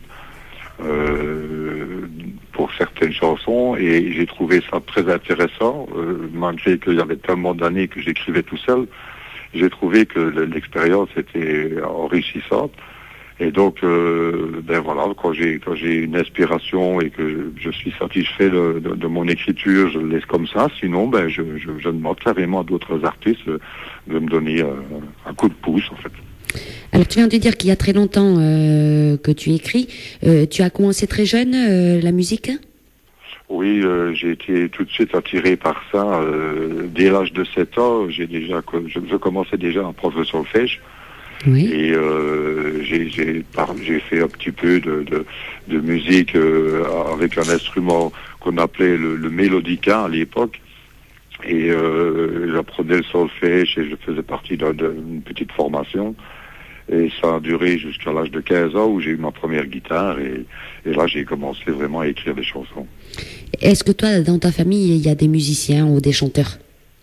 euh, pour certaines chansons. Et j'ai trouvé ça très intéressant, euh, malgré qu'il y avait tellement d'années que j'écrivais tout seul. J'ai trouvé que le- l'expérience était enrichissante. Et donc, euh, ben voilà, quand j'ai quand j'ai une inspiration et que je, je suis satisfait de, de, de mon écriture, je le laisse comme ça. Sinon, ben je, je, je demande carrément à d'autres artistes de, de me donner euh, un coup de pouce, en fait. Alors, tu viens de dire qu'il y a très longtemps euh, que tu écris. Euh, tu as commencé très jeune, euh, la musique? Oui, euh, j'ai été tout de suite attiré par ça. Euh, dès l'âge de sept ans, j'ai déjà co- je, je commençais déjà en prof de solfège. Oui. Et euh, j'ai j'ai par- j'ai fait un petit peu de, de, de musique euh, avec un instrument qu'on appelait le, le mélodica à l'époque. Et euh, j'apprenais le solfège et je faisais partie d'un- d'une petite formation. Et ça a duré jusqu'à l'âge de quinze ans où j'ai eu ma première guitare. Et, et là, j'ai commencé vraiment à écrire des chansons. Est-ce que toi, dans ta famille, il y a des musiciens ou des chanteurs?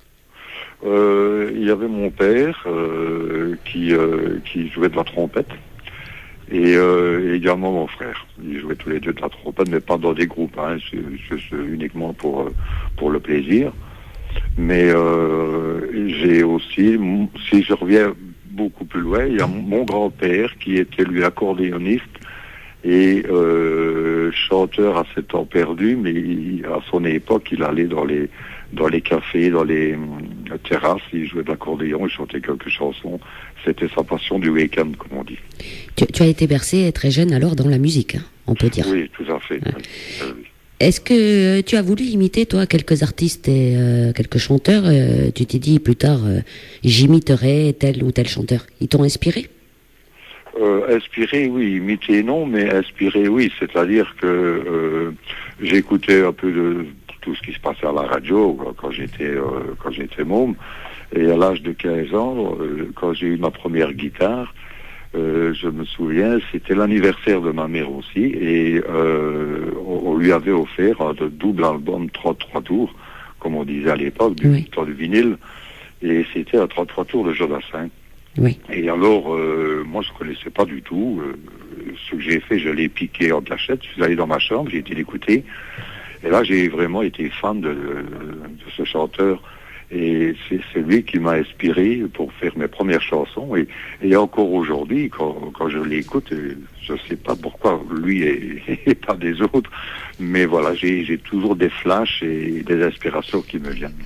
Euh, il y avait mon père euh, qui, euh, qui jouait de la trompette et euh, également mon frère. Ils jouaient tous les deux de la trompette, mais pas dans des groupes, hein, c'est, c'est, c'est uniquement pour, euh, pour le plaisir. Mais euh, j'ai aussi, si je reviens beaucoup plus loin, il y a mon grand-père qui était lui accordéoniste et euh, chanteur à ses temps perdus, mais il, à son époque, il allait dans les dans les cafés, dans les euh, terrasses, il jouait de l'accordéon, il chantait quelques chansons. C'était sa passion du week-end, comme on dit. Tu, tu as été bercé très jeune alors dans la musique, hein, on peut dire. Oui, tout à fait. Oui. Euh, oui. Est-ce que tu as voulu imiter, toi, quelques artistes et euh, quelques chanteurs euh, Tu t'es dit plus tard, euh, j'imiterai tel ou tel chanteur. Ils t'ont inspiré? Euh, inspiré, oui, imité non, mais inspiré, oui. C'est-à-dire que euh, j'écoutais un peu de tout ce qui se passait à la radio quand j'étais euh, quand j'étais môme. Et à l'âge de quinze ans, euh, quand j'ai eu ma première guitare, euh, je me souviens, c'était l'anniversaire de ma mère aussi, et euh, on, on lui avait offert un de double album trente-trois tours, comme on disait à l'époque, du, Oui. du vinyle, et c'était un trente-trois tours de Jodassin. Oui. Et alors, euh, moi, je connaissais pas du tout. Euh, ce que j'ai fait, je l'ai piqué en cachette. Je suis allé dans ma chambre, j'ai été l'écouter. Et là, j'ai vraiment été fan de, de ce chanteur. Et c'est, c'est lui qui m'a inspiré pour faire mes premières chansons. Et, et encore aujourd'hui, quand, quand je l'écoute, je sais pas pourquoi lui et, et pas des autres. Mais voilà, j'ai, j'ai toujours des flashs et des inspirations qui me viennent.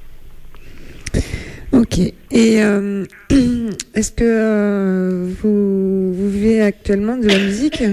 Ok. Et euh, est-ce que euh, vous, vous vivez actuellement de la musique?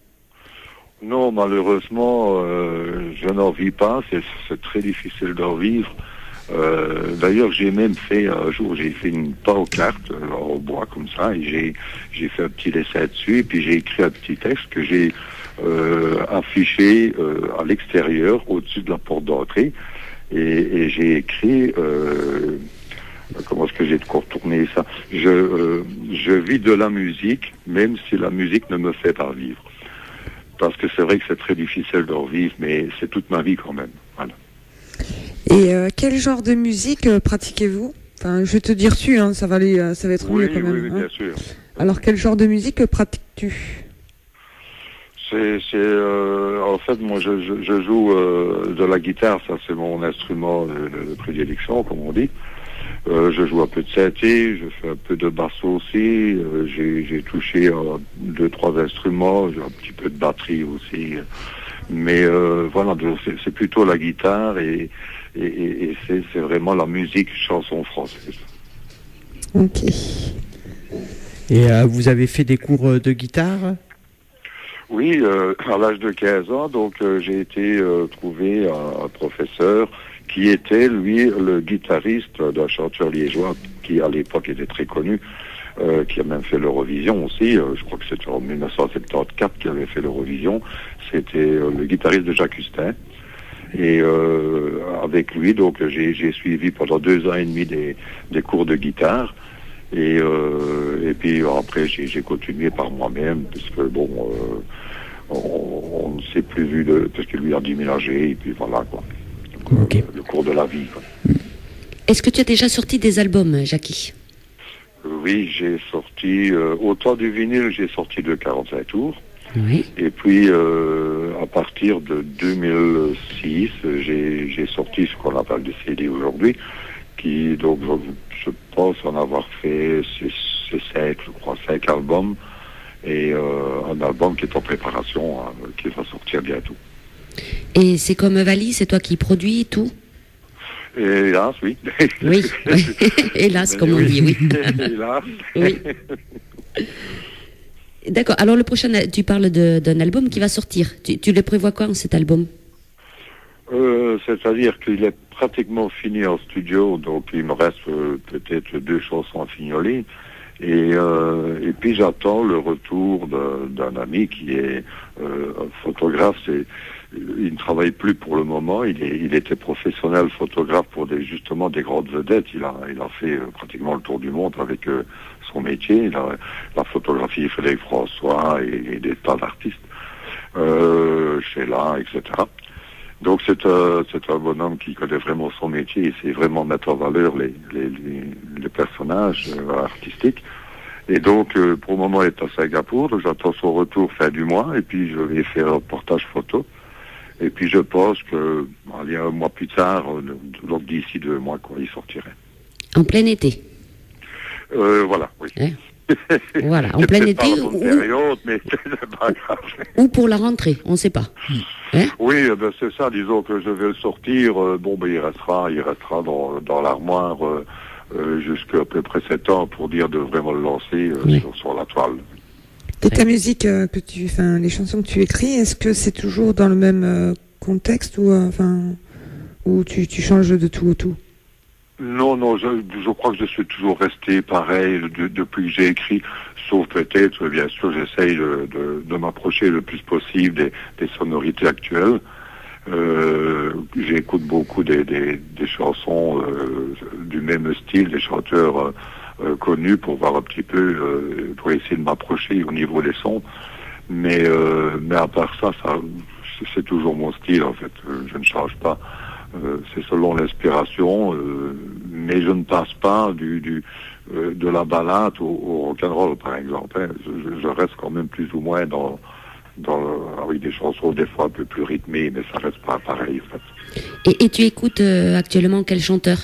Non, malheureusement, euh, je n'en vis pas. C'est, c'est très difficile d'en vivre. Euh, d'ailleurs, j'ai même fait un jour, j'ai fait une pancarte euh, en bois comme ça, et j'ai j'ai fait un petit dessin dessus, et puis j'ai écrit un petit texte que j'ai euh, affiché euh, à l'extérieur, au-dessus de la porte d'entrée, et, et j'ai écrit. Euh, Comment est-ce que j'ai contourné ça? Je, euh, je vis de la musique, même si la musique ne me fait pas vivre. Parce que c'est vrai que c'est très difficile d'en vivre, mais c'est toute ma vie quand même. Voilà. Et euh, quel genre de musique euh, pratiquez-vous? Enfin, je vais te dire tu, hein, ça va aller, euh, ça va être Oui, mieux quand même. oui, oui, hein. bien sûr. Alors, quel genre de musique euh, pratiques-tu? C'est, c'est euh, en fait, moi, je, je, je joue euh, de la guitare, ça c'est mon instrument de, de prédilection, comme on dit. Euh, je joue un peu de synthé, je fais un peu de basso aussi, euh, j'ai, j'ai touché euh, deux, trois instruments, j'ai un petit peu de batterie aussi. Mais euh, voilà, c'est, c'est plutôt la guitare et, et, et, et c'est, c'est vraiment la musique chanson française. Ok. Et euh, vous avez fait des cours euh, de guitare? Oui, euh, à l'âge de quinze ans, donc euh, j'ai été euh, trouver un, un professeur qui était, lui, le guitariste d'un chanteur liégeois qui, à l'époque, était très connu, euh, qui a même fait l'Eurovision aussi. Euh, je crois que c'était en dix-neuf cent soixante-quatorze qu'il avait fait l'Eurovision. C'était euh, le guitariste de Jacques Hustin. Et euh, avec lui, donc, j'ai, j'ai suivi pendant deux ans et demi des, des cours de guitare. Et, euh, et puis après, j'ai, j'ai continué par moi-même, puisque, bon, euh, on, on ne s'est plus vu, de, parce que lui a déménagé, et puis voilà, quoi. Okay. Le cours de la vie, quoi. Est-ce que tu as déjà sorti des albums, Jackie? Oui, j'ai sorti, euh, au temps du vinyle, j'ai sorti de quarante-cinq tours. Oui. Et puis, euh, à partir de deux mille six, j'ai, j'ai sorti ce qu'on appelle des C D aujourd'hui, qui, donc, je, je pense en avoir fait, c'est, c'est cinq, je crois, cinq albums, et euh, un album qui est en préparation, hein, qui va sortir bientôt. Et c'est comme Vali, c'est toi qui produis tout? Hélas, oui. Oui, hélas, comme on oui. dit, oui. Hélas. Oui. D'accord, alors le prochain, tu parles de, d'un album qui va sortir. Tu, tu le prévois quand, cet album? euh, C'est-à-dire qu'il est pratiquement fini en studio, donc il me reste euh, peut-être deux chansons à fignoler. Et, euh, et puis j'attends le retour de, d'un ami qui est euh, un photographe. C'est, il ne travaille plus pour le moment. Il, est, il était professionnel photographe pour des, justement des grandes vedettes. Il a, il a fait euh, pratiquement le tour du monde avec euh, son métier. Il a, la photographie Frédéric François et, et des tas d'artistes, euh, Sheila, et cetera. Donc c'est, euh, c'est un bonhomme qui connaît vraiment son métier et sait vraiment mettre en valeur les, les, les, les personnages euh, artistiques. Et donc euh, pour le moment il est à Singapour, j'attends son retour fin du mois et puis je vais faire un reportage photo. Et puis je pense que allez, un mois plus tard, donc d'ici deux mois, quoi, il sortirait. En plein été? euh, Voilà, oui. Hein? Voilà, en plein été ou, période, mais c'est pas grave. Ou pour la rentrée, on ne sait pas. Hein? Oui, ben c'est ça, disons que je vais le sortir, euh, bon ben il restera, il restera dans, dans l'armoire euh, euh, jusqu'à à peu près sept ans pour dire de vraiment le lancer euh, oui. sur, sur la toile. Et ta musique euh, que tu, enfin les chansons que tu écris, est-ce que c'est toujours dans le même euh, contexte ou enfin euh, ou tu, tu changes de tout au tout? Non, non, je, je crois que je suis toujours resté pareil de, depuis que j'ai écrit, sauf peut-être, bien sûr, j'essaye de, de, de m'approcher le plus possible des, des sonorités actuelles. Euh, j'écoute beaucoup des, des, des chansons euh, du même style, des chanteurs euh, euh, connus pour voir un petit peu, euh, pour essayer de m'approcher au niveau des sons. Mais, euh, mais à part ça, ça, c'est toujours mon style en fait. Je ne change pas. Euh, c'est selon l'inspiration, euh, mais je ne passe pas du, du euh, de la ballade au, au rock'n'roll par exemple. Hein. Je, je reste quand même plus ou moins dans dans avec des chansons des fois un peu plus rythmées, mais ça reste pas pareil en fait. Et, et tu écoutes euh, actuellement quel chanteur?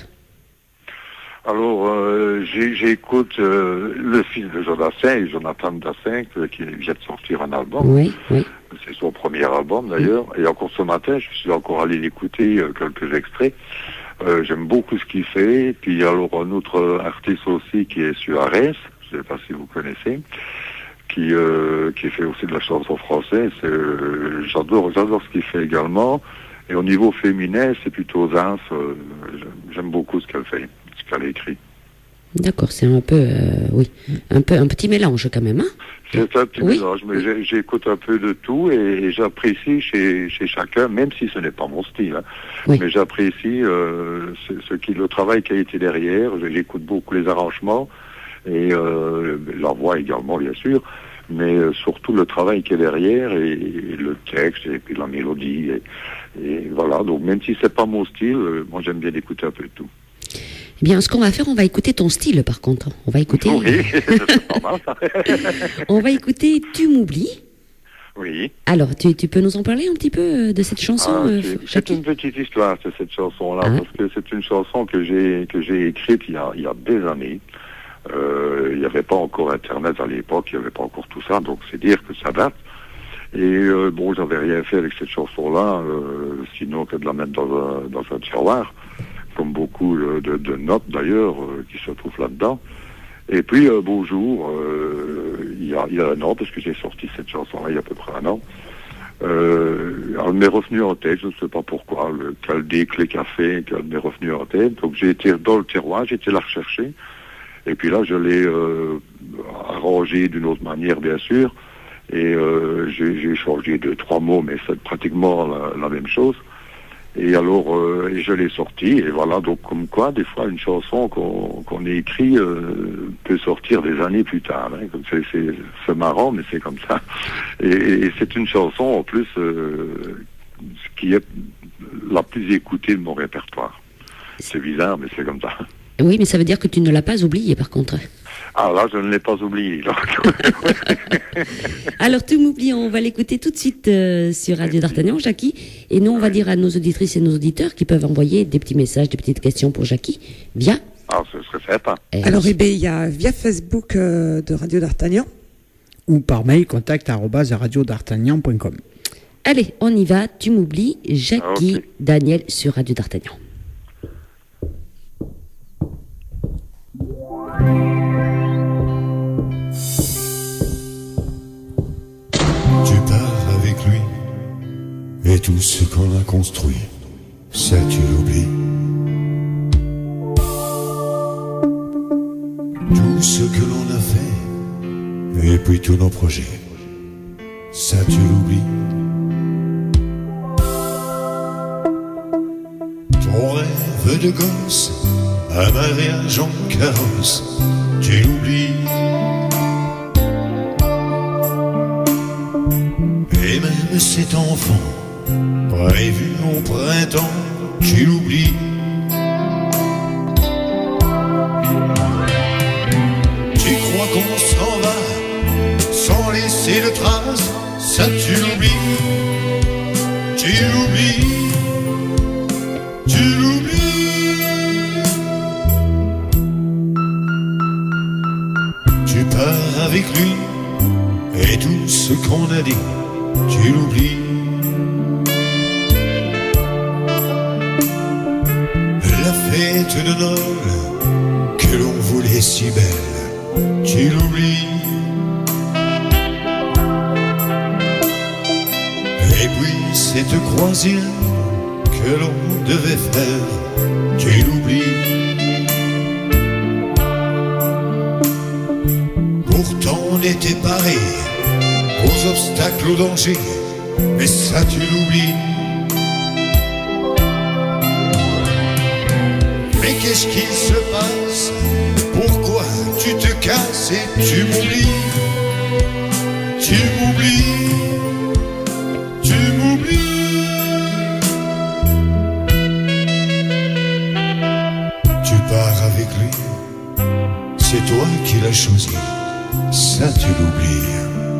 Alors, euh, j'écoute euh, le fils de Jonathan, Jonathan Dassin, qui vient de sortir un album. Oui, oui. C'est son premier album d'ailleurs. Et encore ce matin, je suis encore allé l'écouter, euh, quelques extraits. Euh, J'aime beaucoup ce qu'il fait. Puis alors un autre artiste aussi qui est sur Arès, je ne sais pas si vous connaissez, qui euh, qui fait aussi de la chanson française. Euh, j'adore, j'adore ce qu'il fait également. Et au niveau féminin, c'est plutôt Zaz. Euh, J'aime beaucoup ce qu'elle fait. Elle a écrit. D'accord, c'est un peu, euh, oui, un peu, un petit mélange quand même, hein? C'est un petit oui. mélange, mais j'écoute un peu de tout et, et j'apprécie chez, chez chacun, même si ce n'est pas mon style, hein. Oui. Mais j'apprécie euh, ce, ce qui, le travail qui a été derrière. J'écoute beaucoup les arrangements et euh, la voix également, bien sûr, mais euh, surtout le travail qui est derrière et, et le texte et puis la mélodie et, et voilà. Donc même si c'est pas mon style, euh, moi j'aime bien écouter un peu de tout. Eh bien, ce qu'on va faire, on va écouter ton style, par contre. On va écouter... Oui, c'est pas mal, ça. On va écouter Tu m'oublies. Oui. Alors, tu, tu peux nous en parler un petit peu de cette chanson? Ah, euh, c'est une petite histoire, c'est cette chanson-là, ah. parce que c'est une chanson que j'ai que j'ai écrite il y a, il y a des années. Euh, il n'y avait pas encore Internet à l'époque, il n'y avait pas encore tout ça, donc c'est dire que ça date. Et euh, bon, j'avais rien fait avec cette chanson-là, euh, sinon que de la mettre dans un, dans un tiroir, comme beaucoup euh, de, de notes d'ailleurs euh, qui se trouvent là-dedans. Et puis un euh, beau jour, euh, il y, a, il y a un an, parce que j'ai sorti cette chanson-là il y a à peu près un an, euh, elle m'est revenue en tête, je ne sais pas pourquoi, le, quel déclic a fait qu'elle m'est revenue en tête. Donc j'ai été dans le tiroir, j'ai été la rechercher, et puis là je l'ai euh, arrangée d'une autre manière bien sûr, et euh, j'ai changé deux, trois mots, mais c'est pratiquement la, la même chose. Et alors, euh, je l'ai sorti, et voilà, donc comme quoi, des fois, une chanson qu'on qu'on ait écrite euh, peut sortir des années plus tard. Hein. C'est marrant, mais c'est comme ça. Et, et c'est une chanson, en plus, euh, qui est la plus écoutée de mon répertoire. C'est bizarre, mais c'est comme ça. Oui, mais ça veut dire que tu ne l'as pas oubliée, par contre. Ah là, je ne l'ai pas oublié. Alors, tu m'oublies, on va l'écouter tout de suite euh, sur Radio D'Artagnan, Jackie. Et nous, on va dire à nos auditrices et nos auditeurs qui peuvent envoyer des petits messages, des petites questions pour Jackie via... Ah, ce serait sympa. Et alors, eh bien, il y a via Facebook euh, de Radio D'Artagnan. Ou par mail, contact arobase radio d'artagnan point com. Allez, on y va. Tu m'oublies, Jackie, okay. Daniel sur Radio D'Artagnan. Tu pars avec lui et tout ce qu'on a construit, ça tu l'oublies. Tout ce que l'on a fait et puis tous nos projets, ça tu l'oublies. Ton rêve de gosse, un mariage en carrosse, tu l'oublies. Et même cet enfant prévu au printemps, tu l'oublies. Tu crois qu'on s'en va sans laisser de traces, ça tu l'oublies. Tu l'oublies. Tu l'oublies. Tu pars avec lui et tout ce qu'on a dit, tu l'oublies. La fête de Noël que l'on voulait si belle, tu l'oublies. Et puis cette croisière que l'on devait faire, tu l'oublies. on était parés aux obstacles, aux dangers, mais ça tu l'oublies. Mais qu'est-ce qu'il se passe? Pourquoi tu te casses et tu m'oublies? Tu m'oublies, tu m'oublies. Tu pars avec lui, c'est toi qui l'as choisi, ça tu l'oublies.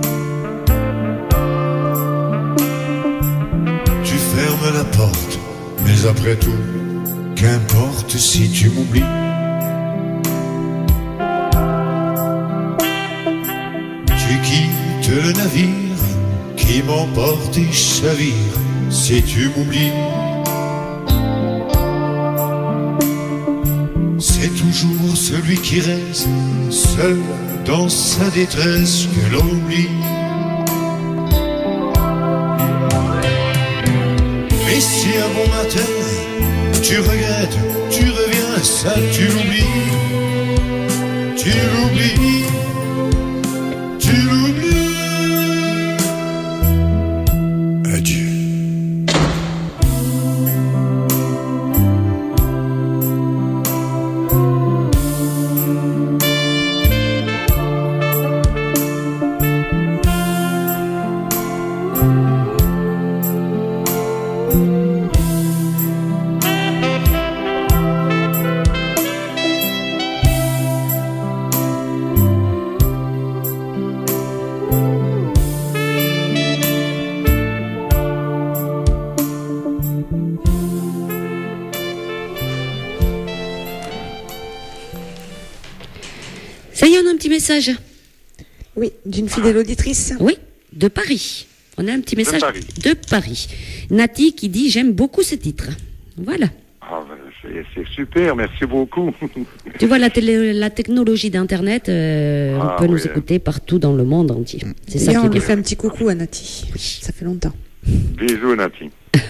Tu fermes la porte, mais après tout, qu'importe si tu m'oublies. Tu quittes le navire qui m'emporte et chavire si tu m'oublies. C'est toujours celui qui reste seul dans sa détresse que l'on oublie. Mais si un bon matin tu regrettes, tu reviens, ça tu l'oublies, tu l'oublies, tu l'oublies. Adieu. Ça y est, on a un petit message. Oui, d'une fidèle auditrice. Oui, de Paris. On a un petit message De Paris. de Paris. Nati qui dit « J'aime beaucoup ce titre ». Voilà. Ah, ben, c'est c'est super, merci beaucoup. Tu vois, la, télé- la technologie d'Internet, euh, Ah, on peut nous oui. écouter partout dans le monde entier. C'est ça D'ailleurs, qui on est lui bien. fait un petit coucou à Nati. Ça fait longtemps. Bisous, Nati.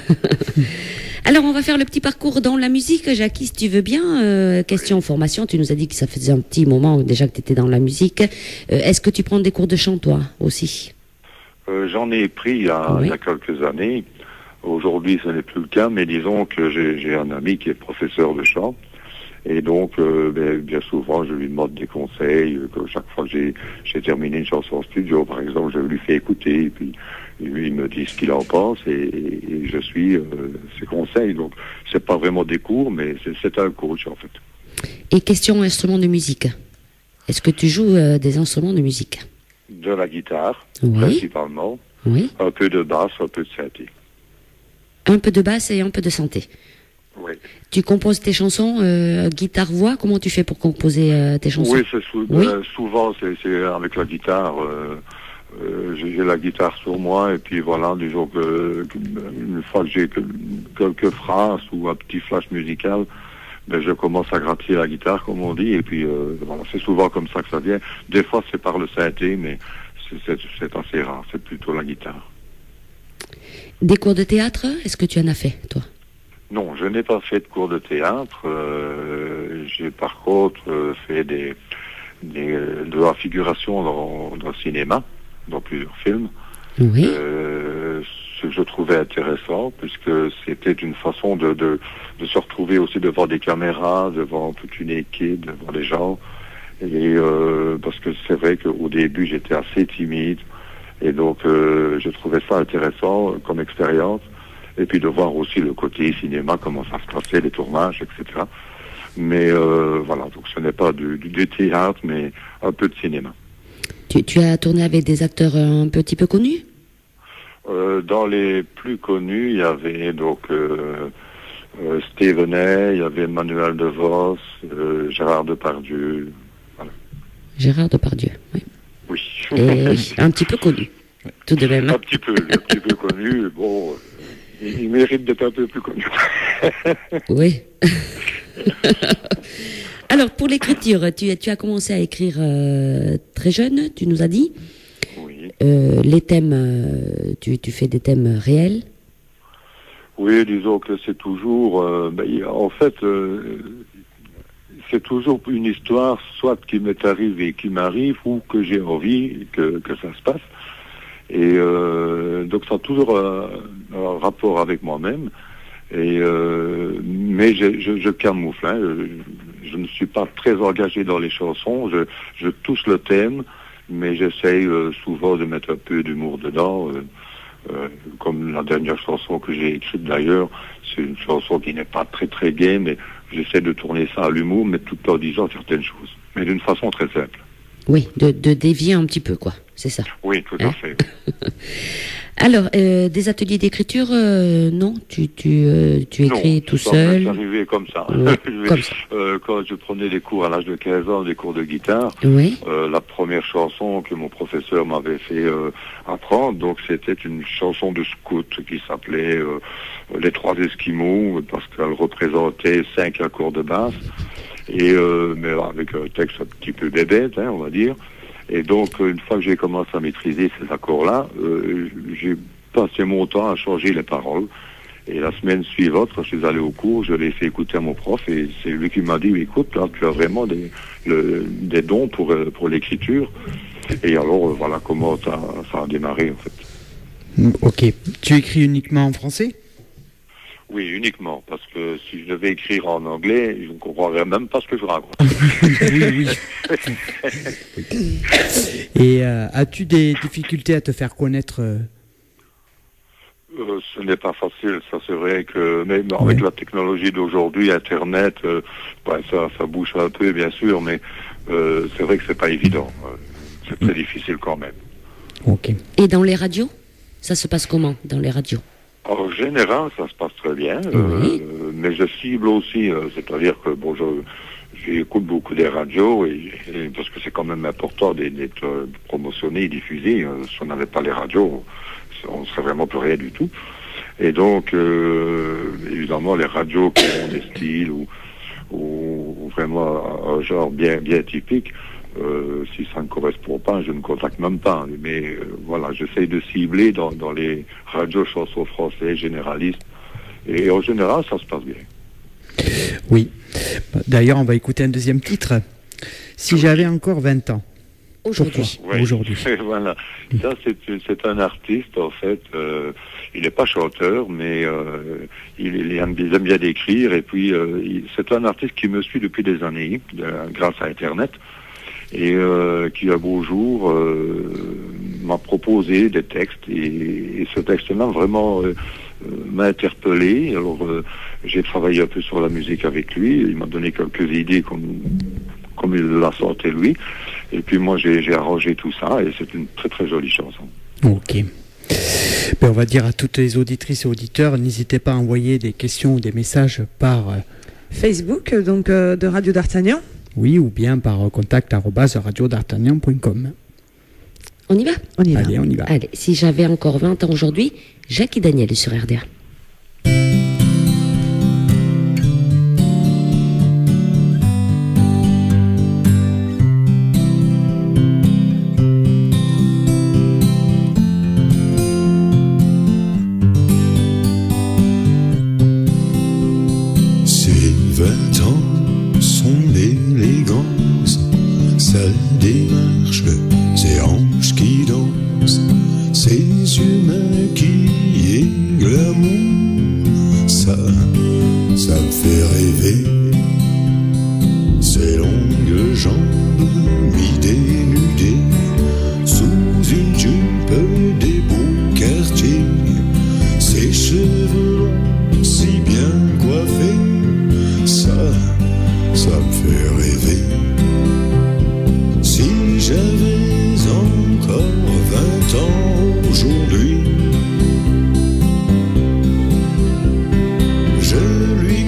Alors, on va faire le petit parcours dans la musique. Jackie, si tu veux bien, euh, question formation, tu nous as dit que ça faisait un petit moment déjà que tu étais dans la musique. Euh, Est-ce que tu prends des cours de chant, toi, aussi? Euh, J'en ai pris il y, a, Oui. il y a quelques années. Aujourd'hui, ce n'est plus le cas, mais disons que j'ai j'ai un ami qui est professeur de chant. Et donc, euh, ben, bien souvent, je lui demande des conseils. euh, Que chaque fois que j'ai j'ai terminé une chanson en studio, par exemple, je lui fais écouter, et puis lui il me dit ce qu'il en pense, et, et- et je suis euh, ses conseils. Donc, c'est pas vraiment des cours, mais c'est c'est un coach, en fait. Et question instruments de musique. Est-ce que tu joues euh, des instruments de musique? De la guitare, Oui. principalement. Oui. Un peu de basse, un peu de synthé. Un peu de basse et un peu de santé. Oui. Tu composes tes chansons, euh, guitare-voix. Comment tu fais pour composer euh, tes chansons? Oui, c'est sou- Oui. euh, souvent c'est c'est avec la guitare. euh, euh, j'ai j'ai la guitare sur moi et puis voilà, disons que, que une fois que j'ai que- quelques phrases ou un petit flash musical, ben je commence à gratter la guitare comme on dit et puis euh, voilà, c'est souvent comme ça que ça vient. Des fois c'est par le synthé, mais c'est- c'est c'est assez rare. C'est plutôt la guitare. Des cours de théâtre, est-ce que tu en as fait, toi? Non, je n'ai pas fait de cours de théâtre. euh, j'ai par contre euh, fait des, des de la figuration dans, dans le cinéma, dans plusieurs films. Oui. Euh, ce que je trouvais intéressant, puisque c'était une façon de, de, de se retrouver aussi devant des caméras, devant toute une équipe, devant des gens. Et euh, parce que c'est vrai qu'au début j'étais assez timide, et donc euh, je trouvais ça intéressant comme expérience. Et puis de voir aussi le côté cinéma, comment ça se passait, les tournages, et cetera. Mais euh, voilà, donc ce n'est pas du, du, du théâtre, mais un peu de cinéma. Tu, tu as tourné avec des acteurs un petit peu connus? Euh, dans les plus connus, il y avait donc euh, euh, Steven Hay, il y avait Manuel De Vos, euh, Gérard Depardieu. Voilà. Gérard Depardieu, oui. Oui. Et oui, un petit peu connu, tout de même. Un petit peu, un petit peu connu. Bon, il, il mérite d'être un peu plus connu. Oui. Alors, pour l'écriture, tu, tu as commencé à écrire euh, très jeune, tu nous as dit. Oui. Euh, les thèmes, euh, tu, tu fais des thèmes réels. Oui, disons que c'est toujours... euh, ben, il y a- en fait, euh, c'est toujours une histoire, soit qui m'est arrivée, qui m'arrive, ou que j'ai envie que, que ça se passe. Et euh, donc ça a toujours un, un rapport avec moi-même. Et euh, mais je, je, je camoufle. Hein. Je, je ne suis pas très engagé dans les chansons. Je, je touche le thème, mais j'essaye euh, souvent de mettre un peu d'humour dedans. Euh, euh, comme la dernière chanson que j'ai écrite d'ailleurs, c'est une chanson qui n'est pas très très gaie, mais j'essaie de tourner ça à l'humour, mais tout en disant certaines choses, mais d'une façon très simple. Oui, de, de dévier un petit peu, quoi. C'est ça. Oui, tout à hein fait. Alors, euh, des ateliers d'écriture, euh, non, tu, tu, euh, tu écris non, tout ça seul. C'est arrivé comme ça. Ouais, comme ça. Euh, quand je prenais des cours à l'âge de quinze ans, des cours de guitare, oui. euh, la première chanson que mon professeur m'avait fait euh, apprendre, donc c'était une chanson de scout qui s'appelait euh, Les Trois Esquimaux, parce qu'elle représentait cinq accords de basse, et euh, mais avec un texte un petit peu bébête, hein, on va dire. Et donc, une fois que j'ai commencé à maîtriser ces accords-là, euh, j'ai passé mon temps à changer les paroles. Et la semaine suivante, quand je suis allé au cours, je l'ai fait écouter à mon prof et c'est lui qui m'a dit, écoute, là, tu as vraiment des, le, des dons pour, pour l'écriture. Et alors, euh, voilà comment ça, ça a démarré, en fait. Ok. Tu écris uniquement en français ? Oui, uniquement, parce que si je devais écrire en anglais, je ne comprendrais même pas ce que je raconte. oui, oui. Et euh, as-tu des difficultés à te faire connaître euh... Euh, ce n'est pas facile, ça c'est vrai que même avec oui. la technologie d'aujourd'hui, Internet, euh, ouais, ça, ça bouge un peu bien sûr, mais euh, c'est vrai que c'est pas évident. Euh, c'est très mmh. difficile quand même. Ok. Et dans les radios, ça se passe comment dans les radios ? En général, ça se passe très bien, oui. euh, mais je cible aussi, euh, c'est-à-dire que bon, je j'écoute beaucoup des radios et, et parce que c'est quand même important d'être euh, promotionné et diffusé. Euh, si on n'avait pas les radios, on ne serait vraiment plus rien du tout. Et donc, euh, évidemment, les radios qui ont des styles ou, ou vraiment un genre bien bien typique. Euh, si ça ne correspond pas, je ne contacte même pas. Mais euh, voilà, j'essaye de cibler dans, dans les radios chansons françaises généralistes. Et en général, ça se passe bien. Oui. D'ailleurs, on va écouter un deuxième titre. Si j'avais encore vingt ans. Aujourd'hui. Oui. Aujourd'hui. Voilà. Ça, c'est, c'est un artiste, en fait. Euh, il n'est pas chanteur, mais euh, il, il, aime, il aime bien d'écrire. Et puis, euh, il, c'est un artiste qui me suit depuis des années, euh, grâce à Internet. Et euh, qui, un beau jour, euh, m'a proposé des textes. Et, et ce texte-là, vraiment, euh, m'a interpellé. Alors, euh, j'ai travaillé un peu sur la musique avec lui. Il m'a donné quelques idées comme, comme il l'a sorti lui. Et puis moi, j'ai, j'ai arrangé tout ça. Et c'est une très, très jolie chanson. Ok. Ben, on va dire à toutes les auditrices et auditeurs, n'hésitez pas à envoyer des questions ou des messages par... Euh, Facebook, donc euh, de Radio d'Artagnan. Oui, ou bien par contact arobase radio d'artagnan point com. On y va ? On y va. Allez, on y va. Allez, si j'avais encore vingt ans aujourd'hui, Jacques et Daniel sur R D A.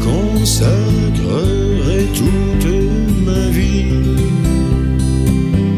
Consacrerai toute ma vie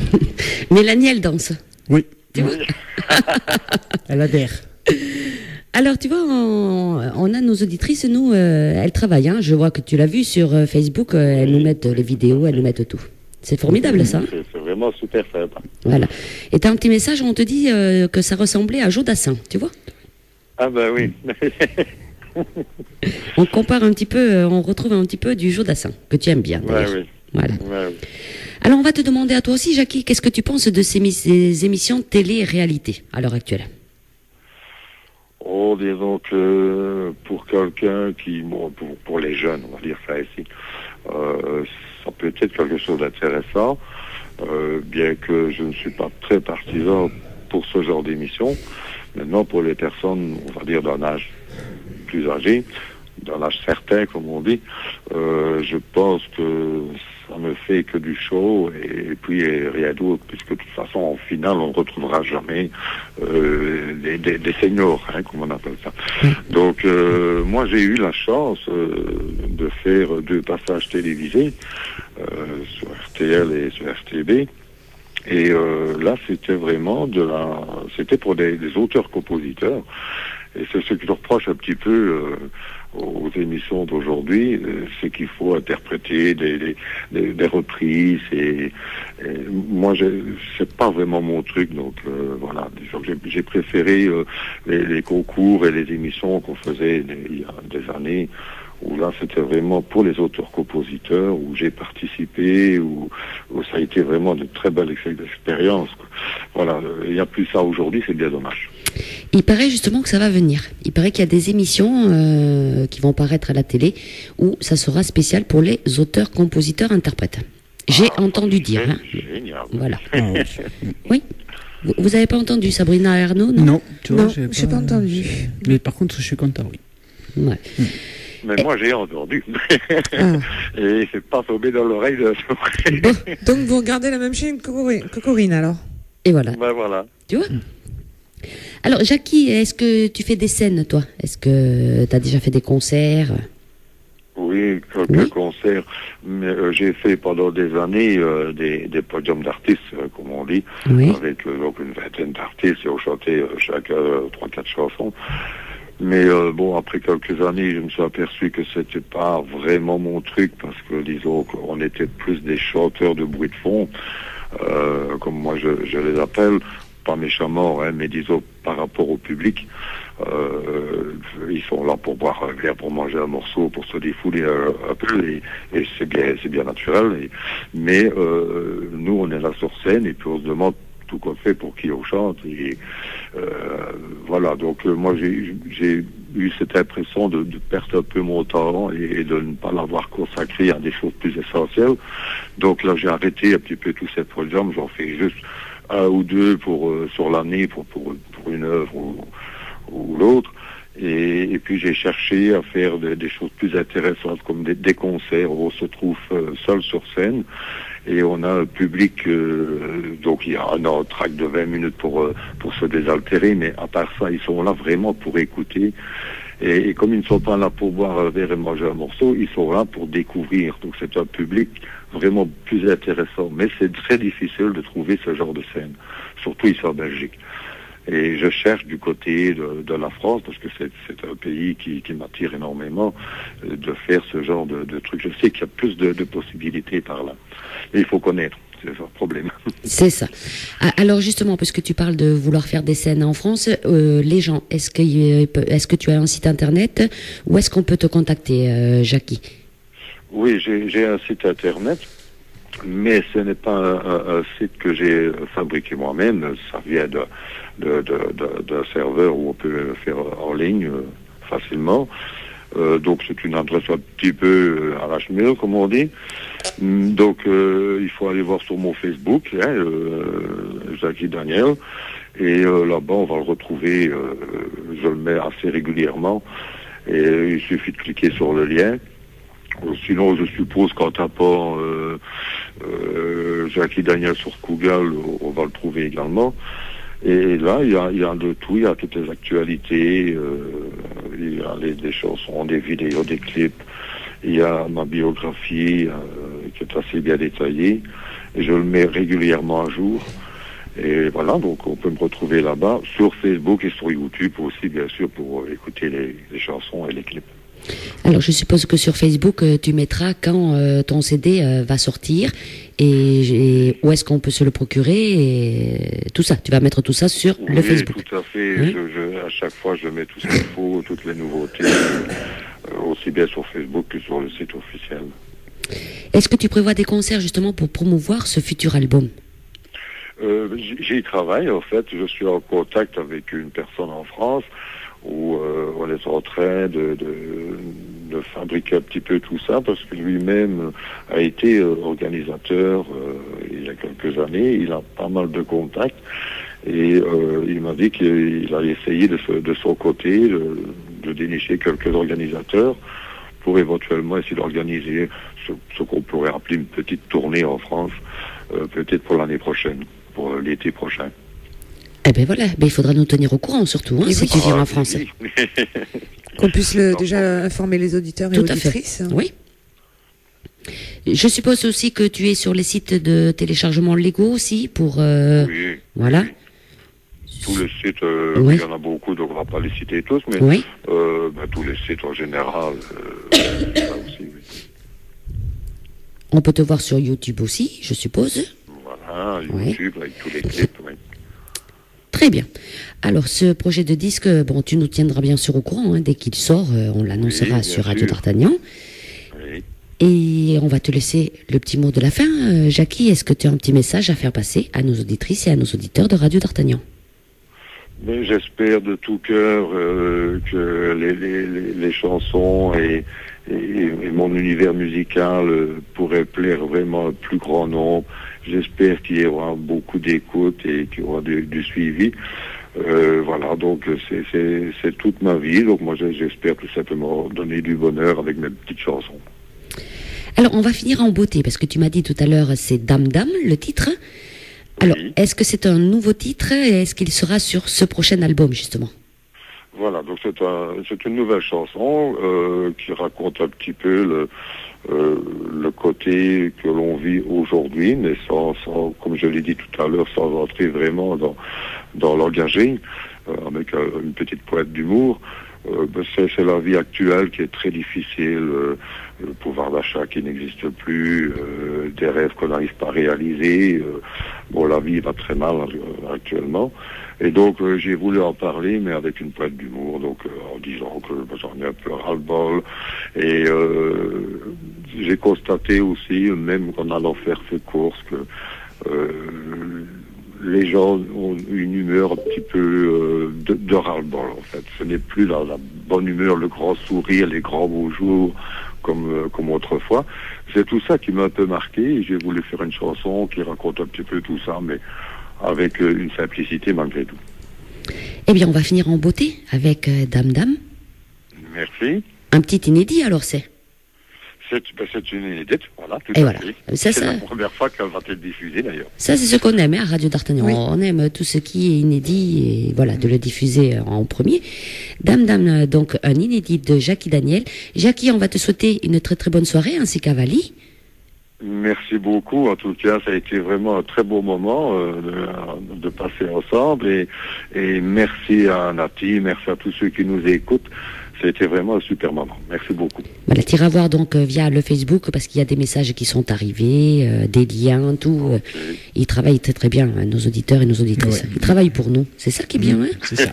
Mélanie, elle danse. Oui. Tu vois Elle adhère. Alors, tu vois, on, on a nos auditrices, nous, euh, elles travaillent. Hein. Je vois que tu l'as vu sur euh, Facebook, euh, elles nous mettent les vidéos, elles nous mettent tout. C'est formidable, ça. Hein. C'est c'est vraiment super sympa. Voilà. Et tu as un petit message où on te dit euh, que ça ressemblait à Jodassin, tu vois. Ah ben oui. On compare un petit peu, euh, on retrouve un petit peu du Jodassin, que tu aimes bien, Ouais, d'ailleurs. oui. Voilà. Ouais, oui. Alors, on va te demander à toi aussi, Jackie, qu'est-ce que tu penses de ces, mis- ces émissions télé-réalité à l'heure actuelle? Oh, disons que pour quelqu'un qui, bon, pour, pour les jeunes, on va dire ça ici, euh, ça peut être quelque chose d'intéressant, euh, bien que je ne suis pas très partisan pour ce genre d'émission. Maintenant, pour les personnes, on va dire d'un âge plus âgé, d'un âge certain, comme on dit, euh, je pense que ça ne fait que du show et, puis et rien d'autre, puisque de toute façon, en finale, on ne retrouvera jamais euh, des, des, des seniors, hein, comme on appelle ça. Donc, euh, moi, j'ai eu la chance euh, de faire deux passages télévisés euh, sur R T L et sur R T B. Et euh, là, c'était vraiment de la, c'était pour des, des auteurs-compositeurs. Et c'est ce que je reproche un petit peu euh, aux émissions d'aujourd'hui, euh, c'est qu'il faut interpréter des, des, des, des reprises. Et, et moi, j'ai- c'est pas vraiment mon truc. Donc euh, voilà, disons que j'ai, j'ai préféré euh, les, les concours et les émissions qu'on faisait des- il y a des années, où là c'était vraiment pour les auteurs-compositeurs, où j'ai participé, où, où ça a été vraiment de très belles ex- expériences, quoi. Voilà, euh, il n'y a plus ça aujourd'hui, c'est bien dommage. Il paraît justement que ça va venir. Il paraît qu'il y a des émissions euh, qui vont paraître à la télé où ça sera spécial pour les auteurs, compositeurs, interprètes. J'ai entendu dire. Hein. Génial. Voilà. Ah, oui. Oui. Vous- Vous avez pas entendu Sabrina Arnaud, non? Non, tu vois, Non, j'ai pas entendu. Mais par contre, je suis content, oui. Ouais. Mais moi j'ai entendu. Ah. Et c'est pas tombé dans l'oreille de Donc vous regardez la même chaîne que Corinne, que Corinne, alors. Et voilà. Ben voilà. Tu vois? Alors, Jackie, est-ce que tu fais des scènes, toi? Est-ce que tu as déjà fait des concerts? Oui, quelques concerts. Mais euh, j'ai fait pendant des années euh, des, des podiums d'artistes, euh, comme on dit, Oui. avec euh, donc une vingtaine d'artistes et on chantait euh, chacun euh, trois, quatre chansons. Mais euh, bon, après quelques années, je me suis aperçu que c'était pas vraiment mon truc parce que, disons, qu'on était plus des chanteurs de bruit de fond, euh, comme moi je, je les appelle, pas méchamment, hein, mais disons par rapport au public. Euh, ils sont là pour boire un verre, pour manger un morceau, pour se défouler un, un peu, et, et c'est bien, c'est bien naturel. Et, mais euh, nous, on est là sur scène et puis on se demande tout qu'on fait pour qui on chante. Et euh, voilà, donc euh, moi j'ai j'ai eu cette impression de, de perdre un peu mon temps et, et de ne pas l'avoir consacré à des choses plus essentielles. Donc là j'ai arrêté un petit peu tous ces programmes, j'en fais juste un ou deux pour euh, sur l'année pour, pour pour une œuvre ou, ou l'autre. Et, et puis j'ai cherché à faire de- des choses plus intéressantes comme des, des concerts où on se trouve euh, seul sur scène et on a un public, euh, donc il y a un entracte de vingt minutes pour, euh, pour se désaltérer, mais à part ça, ils sont là vraiment pour écouter. Et, et comme ils ne sont pas là pour boire un verre et manger un morceau, ils sont là pour découvrir. Donc c'est un public vraiment plus intéressant. Mais c'est très difficile de trouver ce genre de scène, surtout ici en Belgique. Et je cherche du côté de, de la France, parce que c'est c'est un pays qui, qui m'attire énormément, euh, de faire ce genre de, de trucs. Je sais qu'il y a plus de, de possibilités par là. Mais il faut connaître, c'est ça le problème. C'est ça. Ah, alors justement, puisque tu parles de vouloir faire des scènes en France, euh, les gens, est-ce que, est-ce que tu as un site internet ou est-ce qu'on peut te contacter, euh, Jackie? Oui, j'ai j'ai un site internet, mais ce n'est pas un, un- un site que j'ai fabriqué moi-même. Ça vient de, de, de, de- d'un serveur où on peut le faire en ligne euh, facilement. Euh, donc c'est une adresse un petit peu euh, à la chemise, comme on dit. Hum, Donc euh, il faut aller voir sur mon Facebook, hein, euh, Jackie Daniel. Et euh, là-bas, on va le retrouver. Euh, je le mets assez régulièrement. Et euh, il suffit de cliquer sur le lien. Euh, Sinon, je suppose qu'en tapant euh, euh, Jackie Daniel sur Google, on va le trouver également. Et là, il y a, il y a de tout, il y a toutes les actualités, euh, il y a les, des chansons, des vidéos, des clips, il y a ma biographie euh, qui est assez bien détaillée. et je le mets régulièrement à jour. Et voilà, donc on peut me retrouver là-bas, sur Facebook et sur YouTube aussi, bien sûr, pour écouter les, les chansons et les clips. Alors, je suppose que sur Facebook, euh, tu mettras quand euh, ton C D euh, va sortir et, et où est-ce qu'on peut se le procurer et tout ça. Tu vas mettre tout ça sur oui, le Facebook. Oui, tout à fait. Oui. Je, je, à chaque fois, je mets tout ce qu'il faut, toutes les nouveautés, euh, aussi bien sur Facebook que sur le site officiel. Est-ce que tu prévois des concerts justement pour promouvoir ce futur album ? Euh, j'y travaille, en fait. Je suis en contact avec une personne en France où euh, on est en train de, de, de fabriquer un petit peu tout ça, parce que lui-même a été euh, organisateur euh, il y a quelques années. Il a pas mal de contacts et euh, il m'a dit qu'il a essayé de, de son côté de, de dénicher quelques organisateurs pour éventuellement essayer d'organiser ce, ce qu'on pourrait appeler une petite tournée en France, euh, peut-être pour l'année prochaine, pour l'été prochain. Eh ben voilà, ben il faudra nous tenir au courant surtout, hein, si tu viens en France. Qu'on puisse le, déjà informer les auditeurs et Tout auditrices. À fait. Oui. Je suppose aussi que tu es sur les sites de téléchargement légaux aussi pour. Euh, oui. Voilà. Oui. Tous les sites, euh, Oui. il y en a beaucoup, donc on va pas les citer tous, mais Oui. euh, ben, tous les sites en général. Euh, ça aussi, oui. On peut te voir sur YouTube aussi, je suppose. Voilà, YouTube avec tous les clips. Oui. Très bien. Alors, ce projet de disque, bon, tu nous tiendras bien sûr au courant. Hein, dès qu'il sort, euh, on l'annoncera Oui, sur bien Radio sûr. D'Artagnan. Oui. Et on va te laisser le petit mot de la fin. Euh, Jackie, est-ce que tu as un petit message à faire passer à nos auditrices et à nos auditeurs de Radio D'Artagnan ? Mais j'espère de tout cœur euh, que les, les, les, les chansons et, et, et mon univers musical euh, pourraient plaire vraiment au plus grand nombre. J'espère qu'il y aura beaucoup d'écoute et qu'il y aura du, du suivi. Euh, voilà, donc c'est, c'est, c'est toute ma vie. Donc moi j'espère tout simplement donner du bonheur avec mes petites chansons. Alors, on va finir en beauté, parce que tu m'as dit tout à l'heure, c'est Dame Dame, le titre. Alors, Oui. est-ce que c'est un nouveau titre et est-ce qu'il sera sur ce prochain album, justement ? Voilà, donc c'est, un, c'est une nouvelle chanson euh, qui raconte un petit peu le, euh, le côté que l'on vit aujourd'hui, mais sans, sans, comme je l'ai dit tout à l'heure, sans entrer vraiment dans, dans l'engagé, euh, avec euh, une petite pointe d'humour. Euh, ben c'est, c'est la vie actuelle qui est très difficile, euh, le pouvoir d'achat qui n'existe plus, euh, des rêves qu'on n'arrive pas à réaliser. Euh, bon, la vie va très mal euh, actuellement. Et donc euh, j'ai voulu en parler, mais avec une pointe d'humour, donc euh, en disant que ben, j'en ai un peu ras-le-bol. Et euh, j'ai constaté aussi, même en allant faire ces courses, que euh, les gens ont une humeur un petit peu euh, de, de ras-le-bol, en fait. Ce n'est plus la, la bonne humeur, le grand sourire, les grands beaux jours, comme, euh, comme autrefois. C'est tout ça qui m'a un peu marqué, et j'ai voulu faire une chanson qui raconte un petit peu tout ça, mais avec euh, une simplicité malgré tout. Eh bien, on va finir en beauté avec euh, Dame Dame. Merci. Un petit inédit, alors c'est. C'est, ben, c'est une inédite, voilà, tout Et à voilà. fait. Ça, c'est ça- la première fois qu'elle va être diffusée, d'ailleurs. Ça, c'est ce qu'on aime hein, à Radio D'Artagnan. Oui. On aime tout ce qui est inédit et voilà, de le diffuser euh, en premier. Dame Dame, euh, donc un inédit de Jackie Daniel. Jackie, on va te souhaiter une très très bonne soirée, ainsi qu'à Vali. Merci beaucoup. En tout cas, ça a été vraiment un très beau moment euh, de, de passer ensemble. Et, et merci à Nati, merci à tous ceux qui nous écoutent. C'était vraiment un super moment. Merci beaucoup. Voilà, tu iras voir donc euh, via le Facebook parce qu'il y a des messages qui sont arrivés, euh, des liens, tout. euh, Ils travaillent très très bien, hein, nos auditeurs et nos auditrices. Ouais. Ils travaillent pour nous. C'est ça qui est bien, hein C'est ça.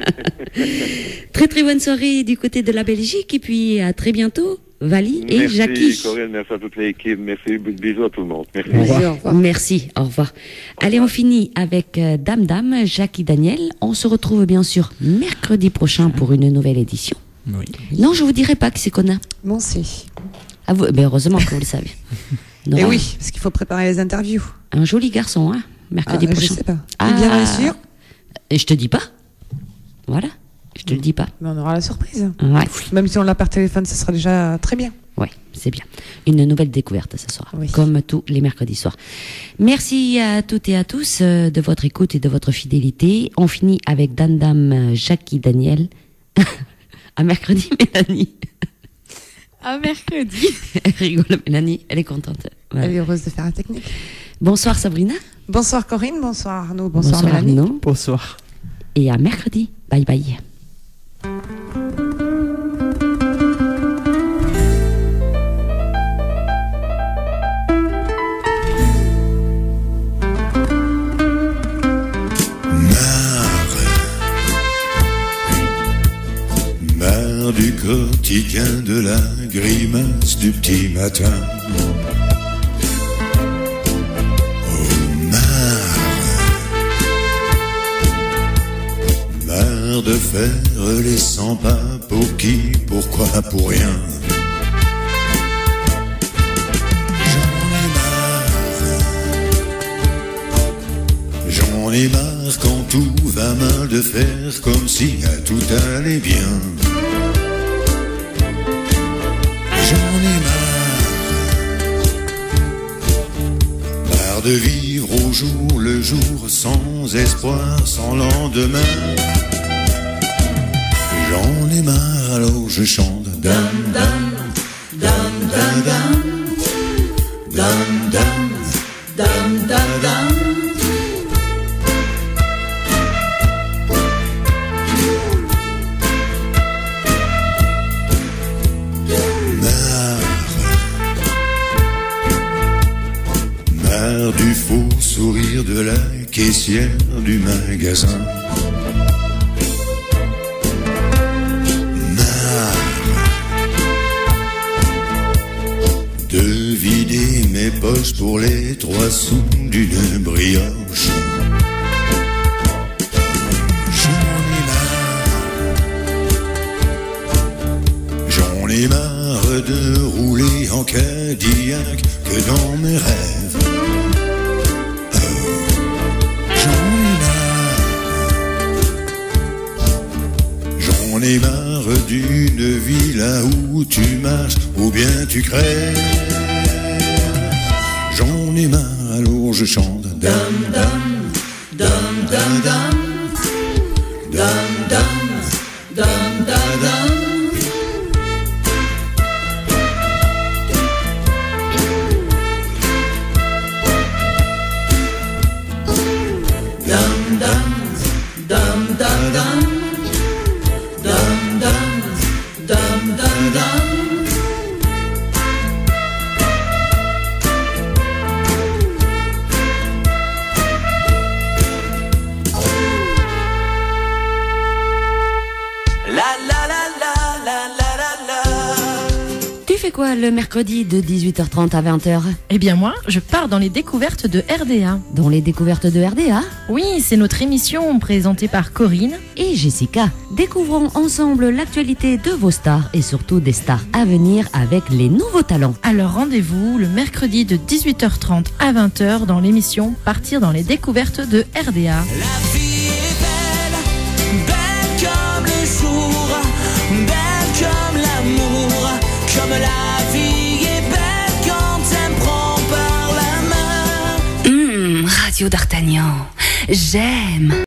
Très très bonne soirée du côté de la Belgique et puis à très bientôt, Vali et Merci Jackie. Corinne, merci à toute l'équipe. Merci, bisous à tout le monde. Merci. Au revoir. Au revoir. Merci, au revoir. Allez, on finit avec euh, Dame Dame, Jackie Daniel. On se retrouve bien sûr mercredi prochain pour une nouvelle édition. Oui. Non, je vous dirai pas qui c'est qu'on a. Bon, c'est. Ah, vous, mais heureusement que vous le savez. Et Nora, oui, parce qu'il faut préparer les interviews. Un joli garçon, hein, mercredi Ah, je prochain. sais pas. Ah, Bien sûr. Et je te dis pas. Voilà, je te le dis pas. Mais on aura la surprise. Ouais, Même si on l'a par téléphone, ça sera déjà très bien. ouais, c'est bien. Une nouvelle découverte ce soir, Oui. comme tous les mercredis soirs. Merci à toutes et à tous euh, de votre écoute et de votre fidélité. On finit avec Dame Dame, Jackie Daniel. À mercredi, Mélanie. À mercredi. Elle rigole, Mélanie, elle est contente. Voilà. Elle est heureuse de faire la technique. Bonsoir Sabrina. Bonsoir Corinne, bonsoir Arnaud, bonsoir, Bonsoir Mélanie. Arnaud. Bonsoir. Et à mercredi. Bye bye. Marre du quotidien, de la grimace du petit matin. Marre de faire les cent pas, pour qui, pourquoi, pour rien. J'en ai marre, j'en ai marre quand tout va mal, de faire comme si tout allait bien. J'en ai marre, marre de vivre au jour le jour, sans espoir, sans lendemain. J'en ai marre, alors je chante dam dam dam dam dam dam dam dam dam dam. Marre, marre du faux sourire de la caissière du magasin. De vider mes poches pour les trois sous d'une brioche. J'en ai marre, j'en ai marre de rouler en Cadillac que dans mes rêves. Oh, j'en ai marre, j'en ai marre d'une vie là où tu marches ou bien tu crèves. J'en ai marre, alors je chante dam dam dam dam dam dam dam dam dam dam. Dam dam dam dam dam dam dam dam dam dam. Tu fais quoi le mercredi de dix-huit heures trente à vingt heures? Eh bien moi, je pars dans les découvertes de R D A. Dans les découvertes de R D A? Oui, c'est notre émission présentée par Corinne et Jessica. Découvrons ensemble l'actualité de vos stars et surtout des stars à venir avec les nouveaux talents. Alors rendez-vous le mercredi de dix-huit heures trente à vingt heures dans l'émission Partir dans les découvertes de R D A. La vie est belle, belle comme le jour, belle comme l'amour, comme la vie est belle quand elle me prend par la main. Mmh, Radio d'Artagnan, j'aime.